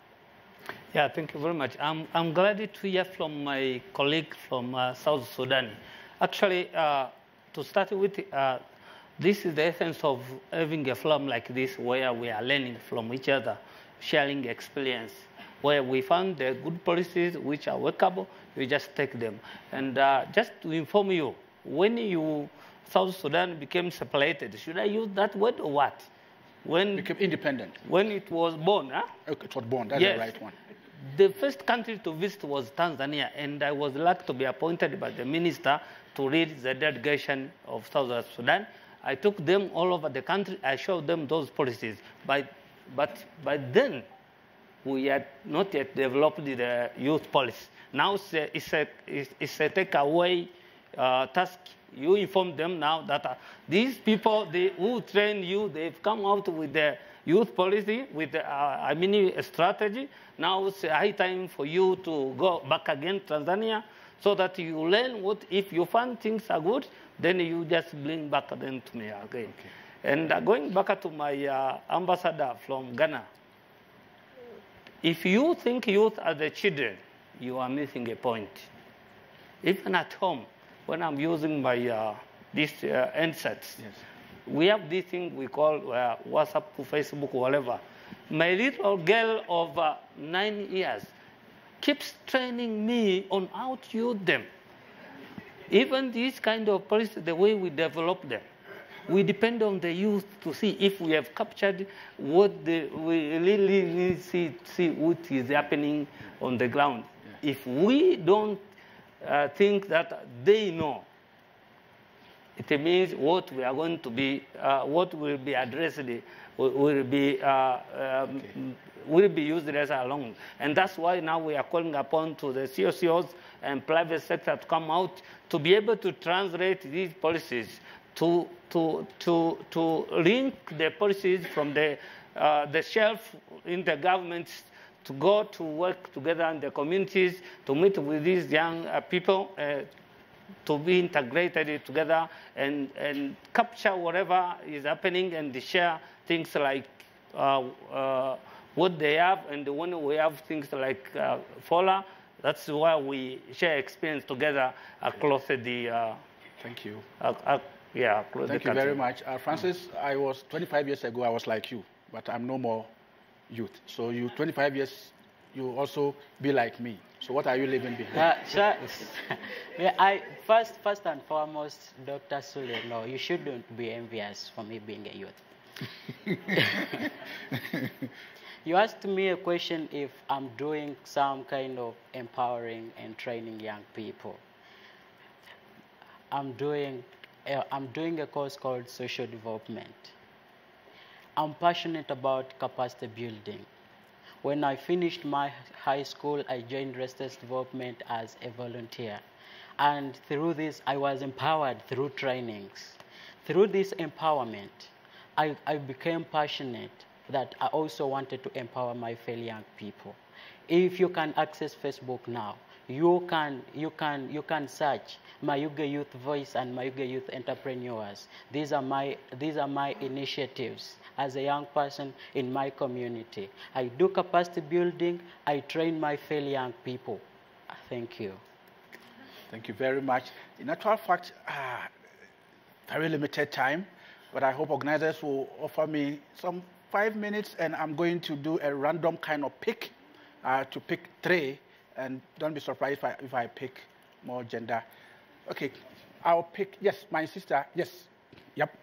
S5: yeah, thank you very much. I'm, I'm glad to hear from my colleague from uh, South Sudan. Actually, uh, to start with, uh, this is the essence of having a forum like this where we are learning from each other, sharing experience, where we found the good policies which are workable, we just take them. And uh, just to inform you, when you South Sudan became separated, should I use that word or what? When
S2: became independent.
S5: When it was born, huh?
S2: Okay, it was born, that's
S5: yes.
S2: the right one.
S5: The first country to visit was Tanzania, and I was lucky to be appointed by the minister to lead the delegation of South Sudan. I took them all over the country, I showed them those policies. By, but by then, we had not yet developed the youth policy. Now it's a, it's a, it's a takeaway uh, task. You inform them now that uh, these people they, who train you, they've come out with the youth policy, with the, uh, I mean, a strategy. Now it's a high time for you to go back again to Tanzania so that you learn what, if you find things are good, then you just bring back them to me again. Okay. And uh, going back to my uh, ambassador from Ghana, if you think youth are the children, you are missing a point. Even at home, when I'm using my uh, these uh, handsets, yes. we have this thing we call uh, WhatsApp, Facebook, whatever. My little girl of uh, nine years keeps training me on how to use them. Even this kind of policy, the way we develop them, we depend on the youth to see if we have captured what the, we really need to see, see what is happening on the ground. Yeah. If we don't uh, think that they know, it means what we are going to be, uh, what will be addressed will be uh, um, okay. will be used as along. And that's why now we are calling upon to the C O C Os and private sector to come out to be able to translate these policies, to to to to link the policies from the uh, the shelf in the governments to go to work together in the communities, to meet with these young uh, people, uh, to be integrated together and, and capture whatever is happening and share things like uh, uh, what they have. And when we have things like uh, FOLA, that's why we share experience together across the... Uh,
S2: Thank you.
S5: Uh, uh, yeah, across
S2: Thank
S5: the
S2: you
S5: country.
S2: very much. Uh, Francis, I was twenty-five years ago, I was like you, but I'm no more youth. So you, twenty-five years, you also be like me. So what are you leaving behind?
S4: Uh, sure. yeah, I, first, first and foremost, Doctor Sule, no, you shouldn't be envious for me being a youth. You asked me a question if I'm doing some kind of empowering and training young people. I'm doing, uh, I'm doing a course called social development. I'm passionate about capacity building. When I finished my high school, I joined Restless Development as a volunteer. And through this, I was empowered through trainings. Through this empowerment, I, I became passionate that I also wanted to empower my fellow young people. If you can access Facebook now, you can, you can, you can search Mayuge Youth Voice and Mayuge Youth Entrepreneurs. These are my, these are my initiatives as a young person in my community. I do capacity building, I train my fellow young people. Thank you.
S2: Thank you very much. In actual fact, uh, very limited time, but I hope organizers will offer me some five minutes and I'm going to do a random kind of pick, uh, to pick three And don't be surprised if I, if I pick more gender. Okay, I'll pick, yes, my sister, yes, yep.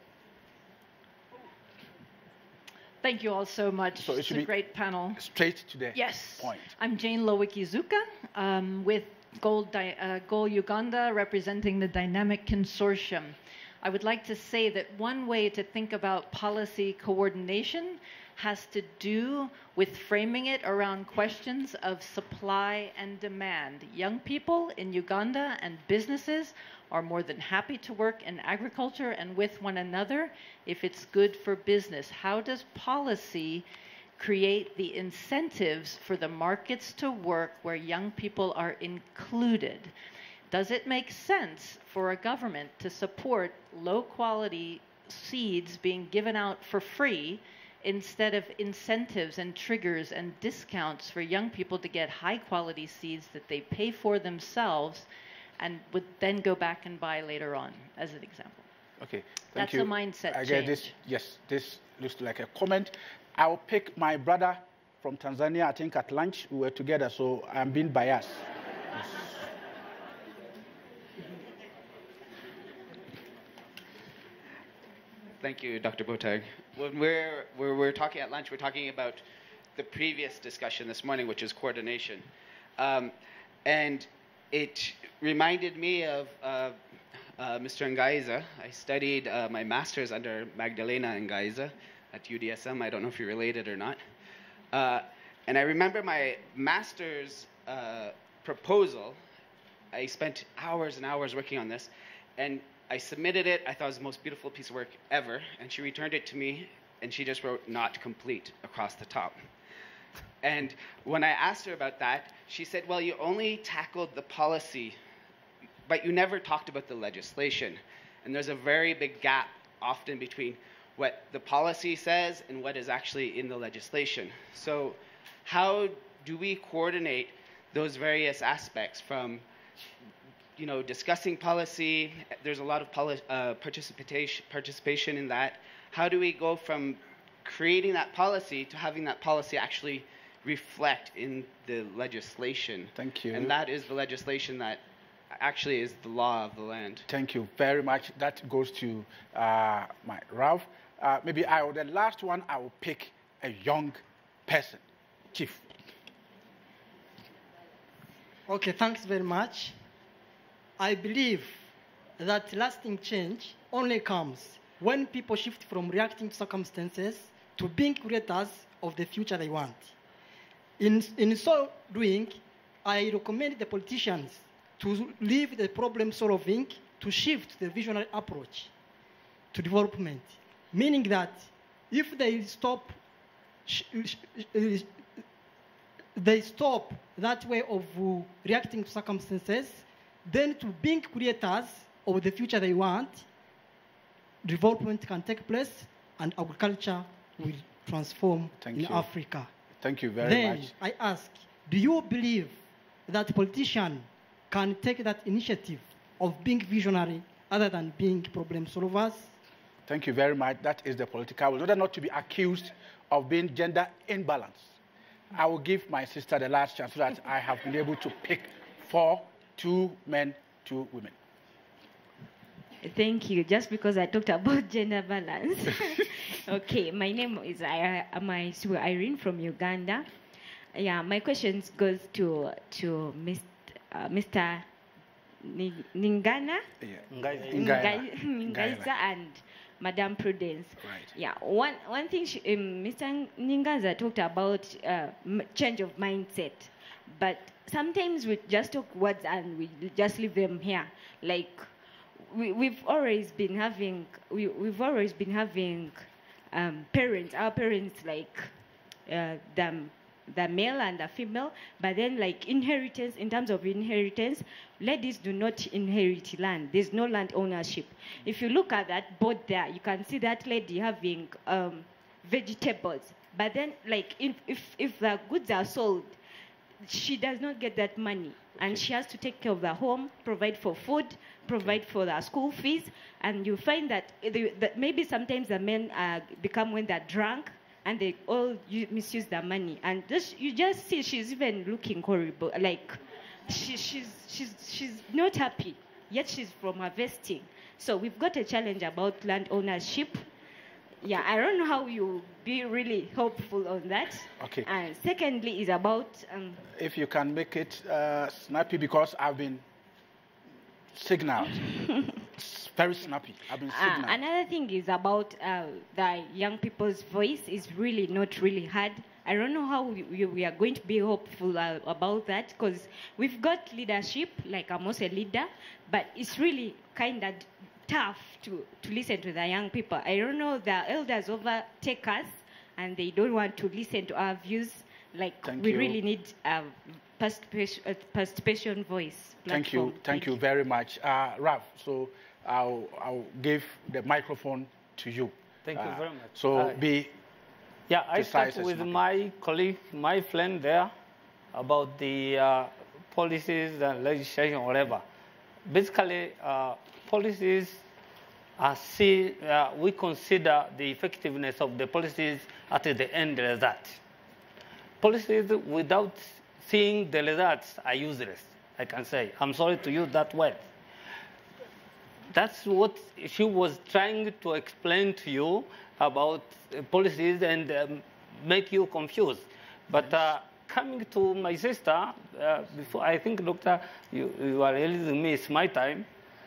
S13: Thank you all so much.
S2: So it
S13: it's
S2: should
S13: a
S2: be
S13: great panel.
S2: Straight to the
S13: yes.
S2: point.
S13: I'm Jane Lowikizuka um, with Goal, uh, Goal Uganda, representing the Dynamic Consortium. I would like to say that one way to think about policy coordination has to do with framing it around questions of supply and demand. Young people in Uganda and businesses are more than happy to work in agriculture and with one another if it's good for business. How does policy create the incentives for the markets to work where young people are included? Does it make sense for a government to support low-quality seeds being given out for free instead of incentives and triggers and discounts for young people to get high-quality seeds that they pay for themselves and would then go back and buy later on, as an example?
S2: Okay, thank
S13: That's
S2: you.
S13: a mindset
S2: I
S13: change.
S2: get this. Yes, this looks like a comment. I'll pick my brother from Tanzania. I think at lunch we were together, so I'm being biased. Yes.
S14: Thank you, Doctor Boateng. When we're, we're, we're talking at lunch, we're talking about the previous discussion this morning, which is coordination. Um, and it reminded me of uh, uh, Mister Ngaiza. I studied uh, my master's under Magdalena Ngaiza at U D S M. I don't know if you're related or not. Uh, and I remember my master's uh, proposal. I spent hours and hours working on this. And I submitted it. I thought it was the most beautiful piece of work ever. And she returned it to me, and she just wrote "not complete" across the top. And when I asked her about that, she said, well, you only tackled the policy, but you never talked about the legislation. And there's a very big gap often between what the policy says and what is actually in the legislation. So how do we coordinate those various aspects from, you know, discussing policy? There's a lot of poli- uh, participation, participation in that. How do we go from creating that policy to having that policy actually reflect in the legislation?
S2: Thank you.
S14: And that is the legislation that actually is the law of the land.
S2: Thank you very much. That goes to uh, my Ralph. Uh, maybe I will, the last one, I will pick a young person. Chief.
S15: Okay, thanks very much. I believe that lasting change only comes when people shift from reacting to circumstances to being creators of the future they want. In, in so doing, I recommend the politicians to leave the problem solving to shift the visionary approach to development, meaning that if they stop, sh sh they stop that way of uh, reacting to circumstances, then to being creators of the future they want, development can take place and agriculture will transform
S2: Thank
S15: in
S2: you.
S15: Africa.
S2: Thank you very
S15: then
S2: much.
S15: I ask, do you believe that politicians can take that initiative of being visionary other than being problem solvers?
S2: Thank you very much. That is the political will. In order not to be accused of being gender imbalanced, I will give my sister the last chance so that I have been able to pick four, two men, two women.
S16: Thank you. Just because I talked about gender balance. Okay, my name is Mayuge Irene from Uganda. Yeah, my question goes to to Mister Uh, Mister Ningana,
S2: yeah.
S16: Ngaiza, and Madam Prudence.
S2: Right.
S16: Yeah, one one thing she, um, Mister Ningaza talked about uh, change of mindset, but sometimes we just talk words and we just leave them here. Like we, we've always been having, we, we've always been having um, parents. Our parents like uh, them. The male and the female, but then like inheritance, in terms of inheritance, ladies do not inherit land. There's no land ownership. If you look at that board there, you can see that lady having um, vegetables, but then like if, if, if the goods are sold, she does not get that money, and she has to take care of the home, provide for food, provide for the school fees, and you find that, they, that maybe sometimes the men uh, become when they're drunk, and they all misuse the money. And this, you just see she's even looking horrible. Like, she, she's, she's, she's not happy, yet she's from harvesting. So we've got a challenge about land ownership. Yeah, I don't know how you be really hopeful on that.
S2: Okay.
S16: And secondly is about... Um,
S2: if you can make it uh, snappy, because I've been signaled. It's very snappy. I've been signaled.
S16: Uh, another thing is about uh, the young people's voice is really not really heard. I don't know how we, we are going to be hopeful uh, about that, because we've got leadership, like I'm also a leader, but it's really kind of tough to, to listen to the young people. I don't know, the elders overtake us and they don't want to listen to our views. Like,
S2: Thank
S16: we
S2: you.
S16: really need a participation, a participation voice platform.
S2: Thank you. Thank, Thank you very much. Uh, Ralph, so I'll, I'll give the microphone to you.
S5: Thank you
S2: uh,
S5: very much.
S2: So
S5: uh,
S2: be
S5: Yeah, I start with my colleague, my friend there, about the uh, policies and legislation, whatever. Basically, uh, policies are see, uh, we consider the effectiveness of the policies at the end result. Policies without seeing the results are useless, I can say. I'm sorry to use that word. That's what she was trying to explain to you about uh, policies and um, make you confused. But uh, coming to my sister, uh, before I think, Doctor, you, you are releasing me, it's my time.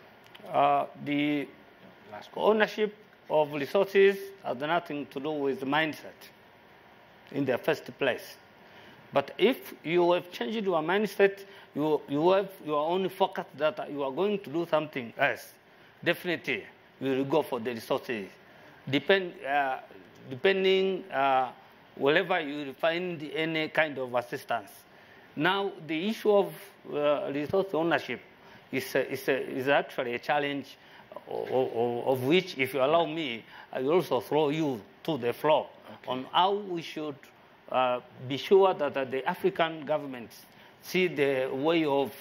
S5: Uh, the ownership of resources has nothing to do with mindset in the first place. But if you have changed your mindset, you, you have your own focus that you are going to do something else, definitely you will go for the resources. Depend, uh, depending uh, wherever you find any kind of assistance. Now, the issue of uh, resource ownership is, a, is, a, is actually a challenge of, of, of which, if you allow me, I will also throw you to the floor okay. on how we should uh, be sure that uh, the African governments see the way of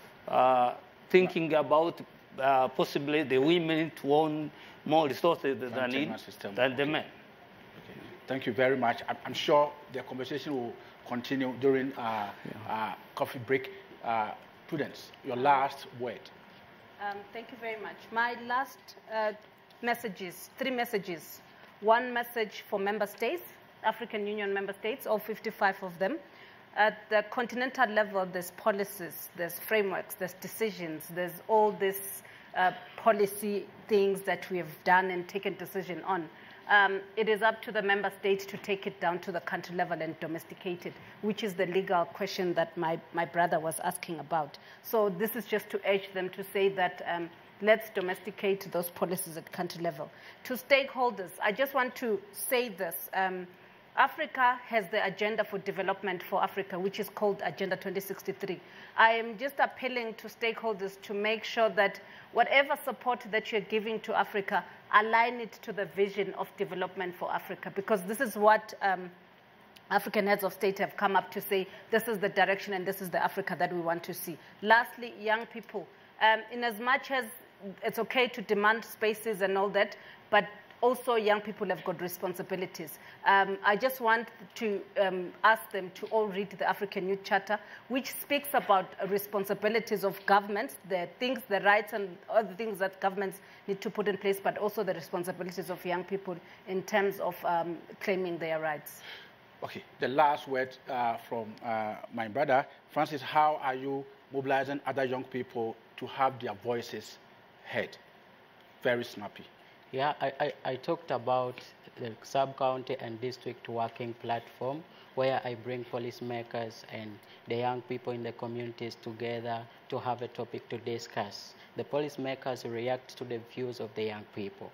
S5: uh, thinking about uh, possibly the women to own more resources than, in, than the
S2: okay.
S5: men.
S2: Okay. Thank you very much. I'm sure the conversation will continue during uh, yeah. uh, coffee break. Uh, Prudence, your last word.
S3: Um, thank you very much. My last uh, messages, three messages. One message for member states, African Union member states, all fifty-five of them. At the continental level, there's policies, there's frameworks, there's decisions, there's all these uh, policy things that we have done and taken decision on. Um, it is up to the member states to take it down to the country level and domesticate it, which is the legal question that my, my brother was asking about. So this is just to urge them to say that um, let's domesticate those policies at country level. To stakeholders, I just want to say this. Um, Africa has the agenda for development for Africa, which is called Agenda twenty sixty-three. I am just appealing to stakeholders to make sure that whatever support that you're giving to Africa, align it to the vision of development for Africa, because this is what um, African heads of state have come up to say, this is the direction and this is the Africa that we want to see. Lastly, young people. Um, in as much as it's okay to demand spaces and all that, but also young people have got responsibilities. Um, I just want to um, ask them to all read the African Youth Charter, which speaks about responsibilities of governments, the things, the rights and other things that governments need to put in place, but also the responsibilities of young people in terms of um, claiming their rights.
S2: Okay, the last word uh, from uh, my brother. Francis, how are you mobilizing other young people to have their voices heard? Very snappy.
S4: Yeah, I, I, I talked about the sub-county and district working platform where I bring policymakers and the young people in the communities together to have a topic to discuss. The policymakers react to the views of the young people.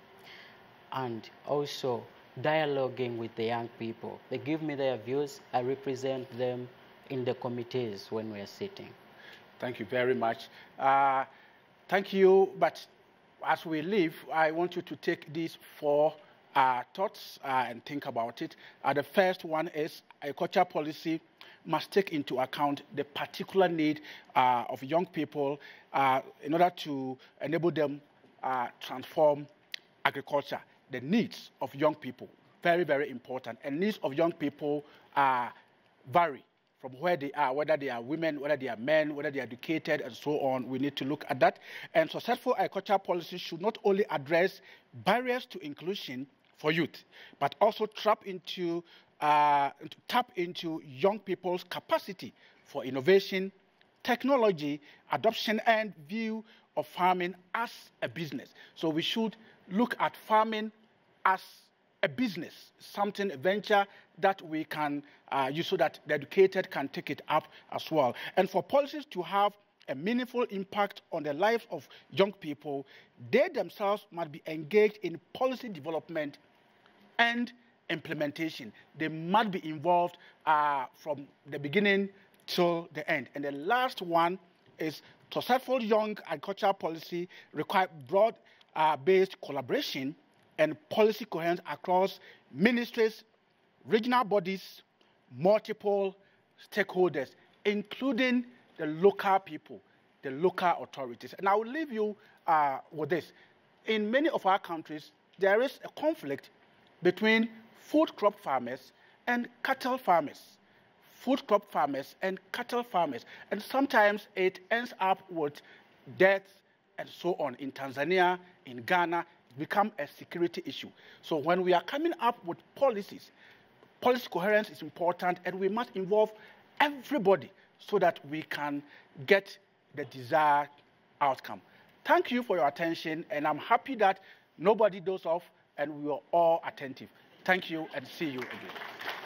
S4: And also dialoguing with the young people. They give me their views, I represent them in the committees when we are sitting.
S2: Thank you very much. Uh, thank you, but as we leave, I want you to take these four uh, thoughts uh, and think about it. Uh, the first one is agriculture policy must take into account the particular need uh, of young people uh, in order to enable them uh, transform agriculture, the needs of young people very, very important. And needs of young people uh, vary from where they are, whether they are women, whether they are men, whether they are educated, and so on. We need to look at that. And successful agricultural policies should not only address barriers to inclusion for youth, but also tap into, uh, tap into young people's capacity for innovation, technology, adoption, and view of farming as a business. So we should look at farming as a business, something, a venture that we can uh, use so that the educated can take it up as well. And for policies to have a meaningful impact on the lives of young people, they themselves must be engaged in policy development and implementation. They must be involved uh, from the beginning till the end. And the last one is successful young agricultural policy require broad-based uh, collaboration and policy coherence across ministries, regional bodies, multiple stakeholders, including the local people, the local authorities. And I will leave you uh, with this. In many of our countries, there is a conflict between food crop farmers and cattle farmers. Food crop farmers and cattle farmers. And sometimes it ends up with deaths and so on. In Tanzania, in Ghana, it's become a security issue. So when we are coming up with policies, policy coherence is important, and we must involve everybody so that we can get the desired outcome. Thank you for your attention, and I'm happy that nobody dozed off and we were all attentive. Thank you, and see you again.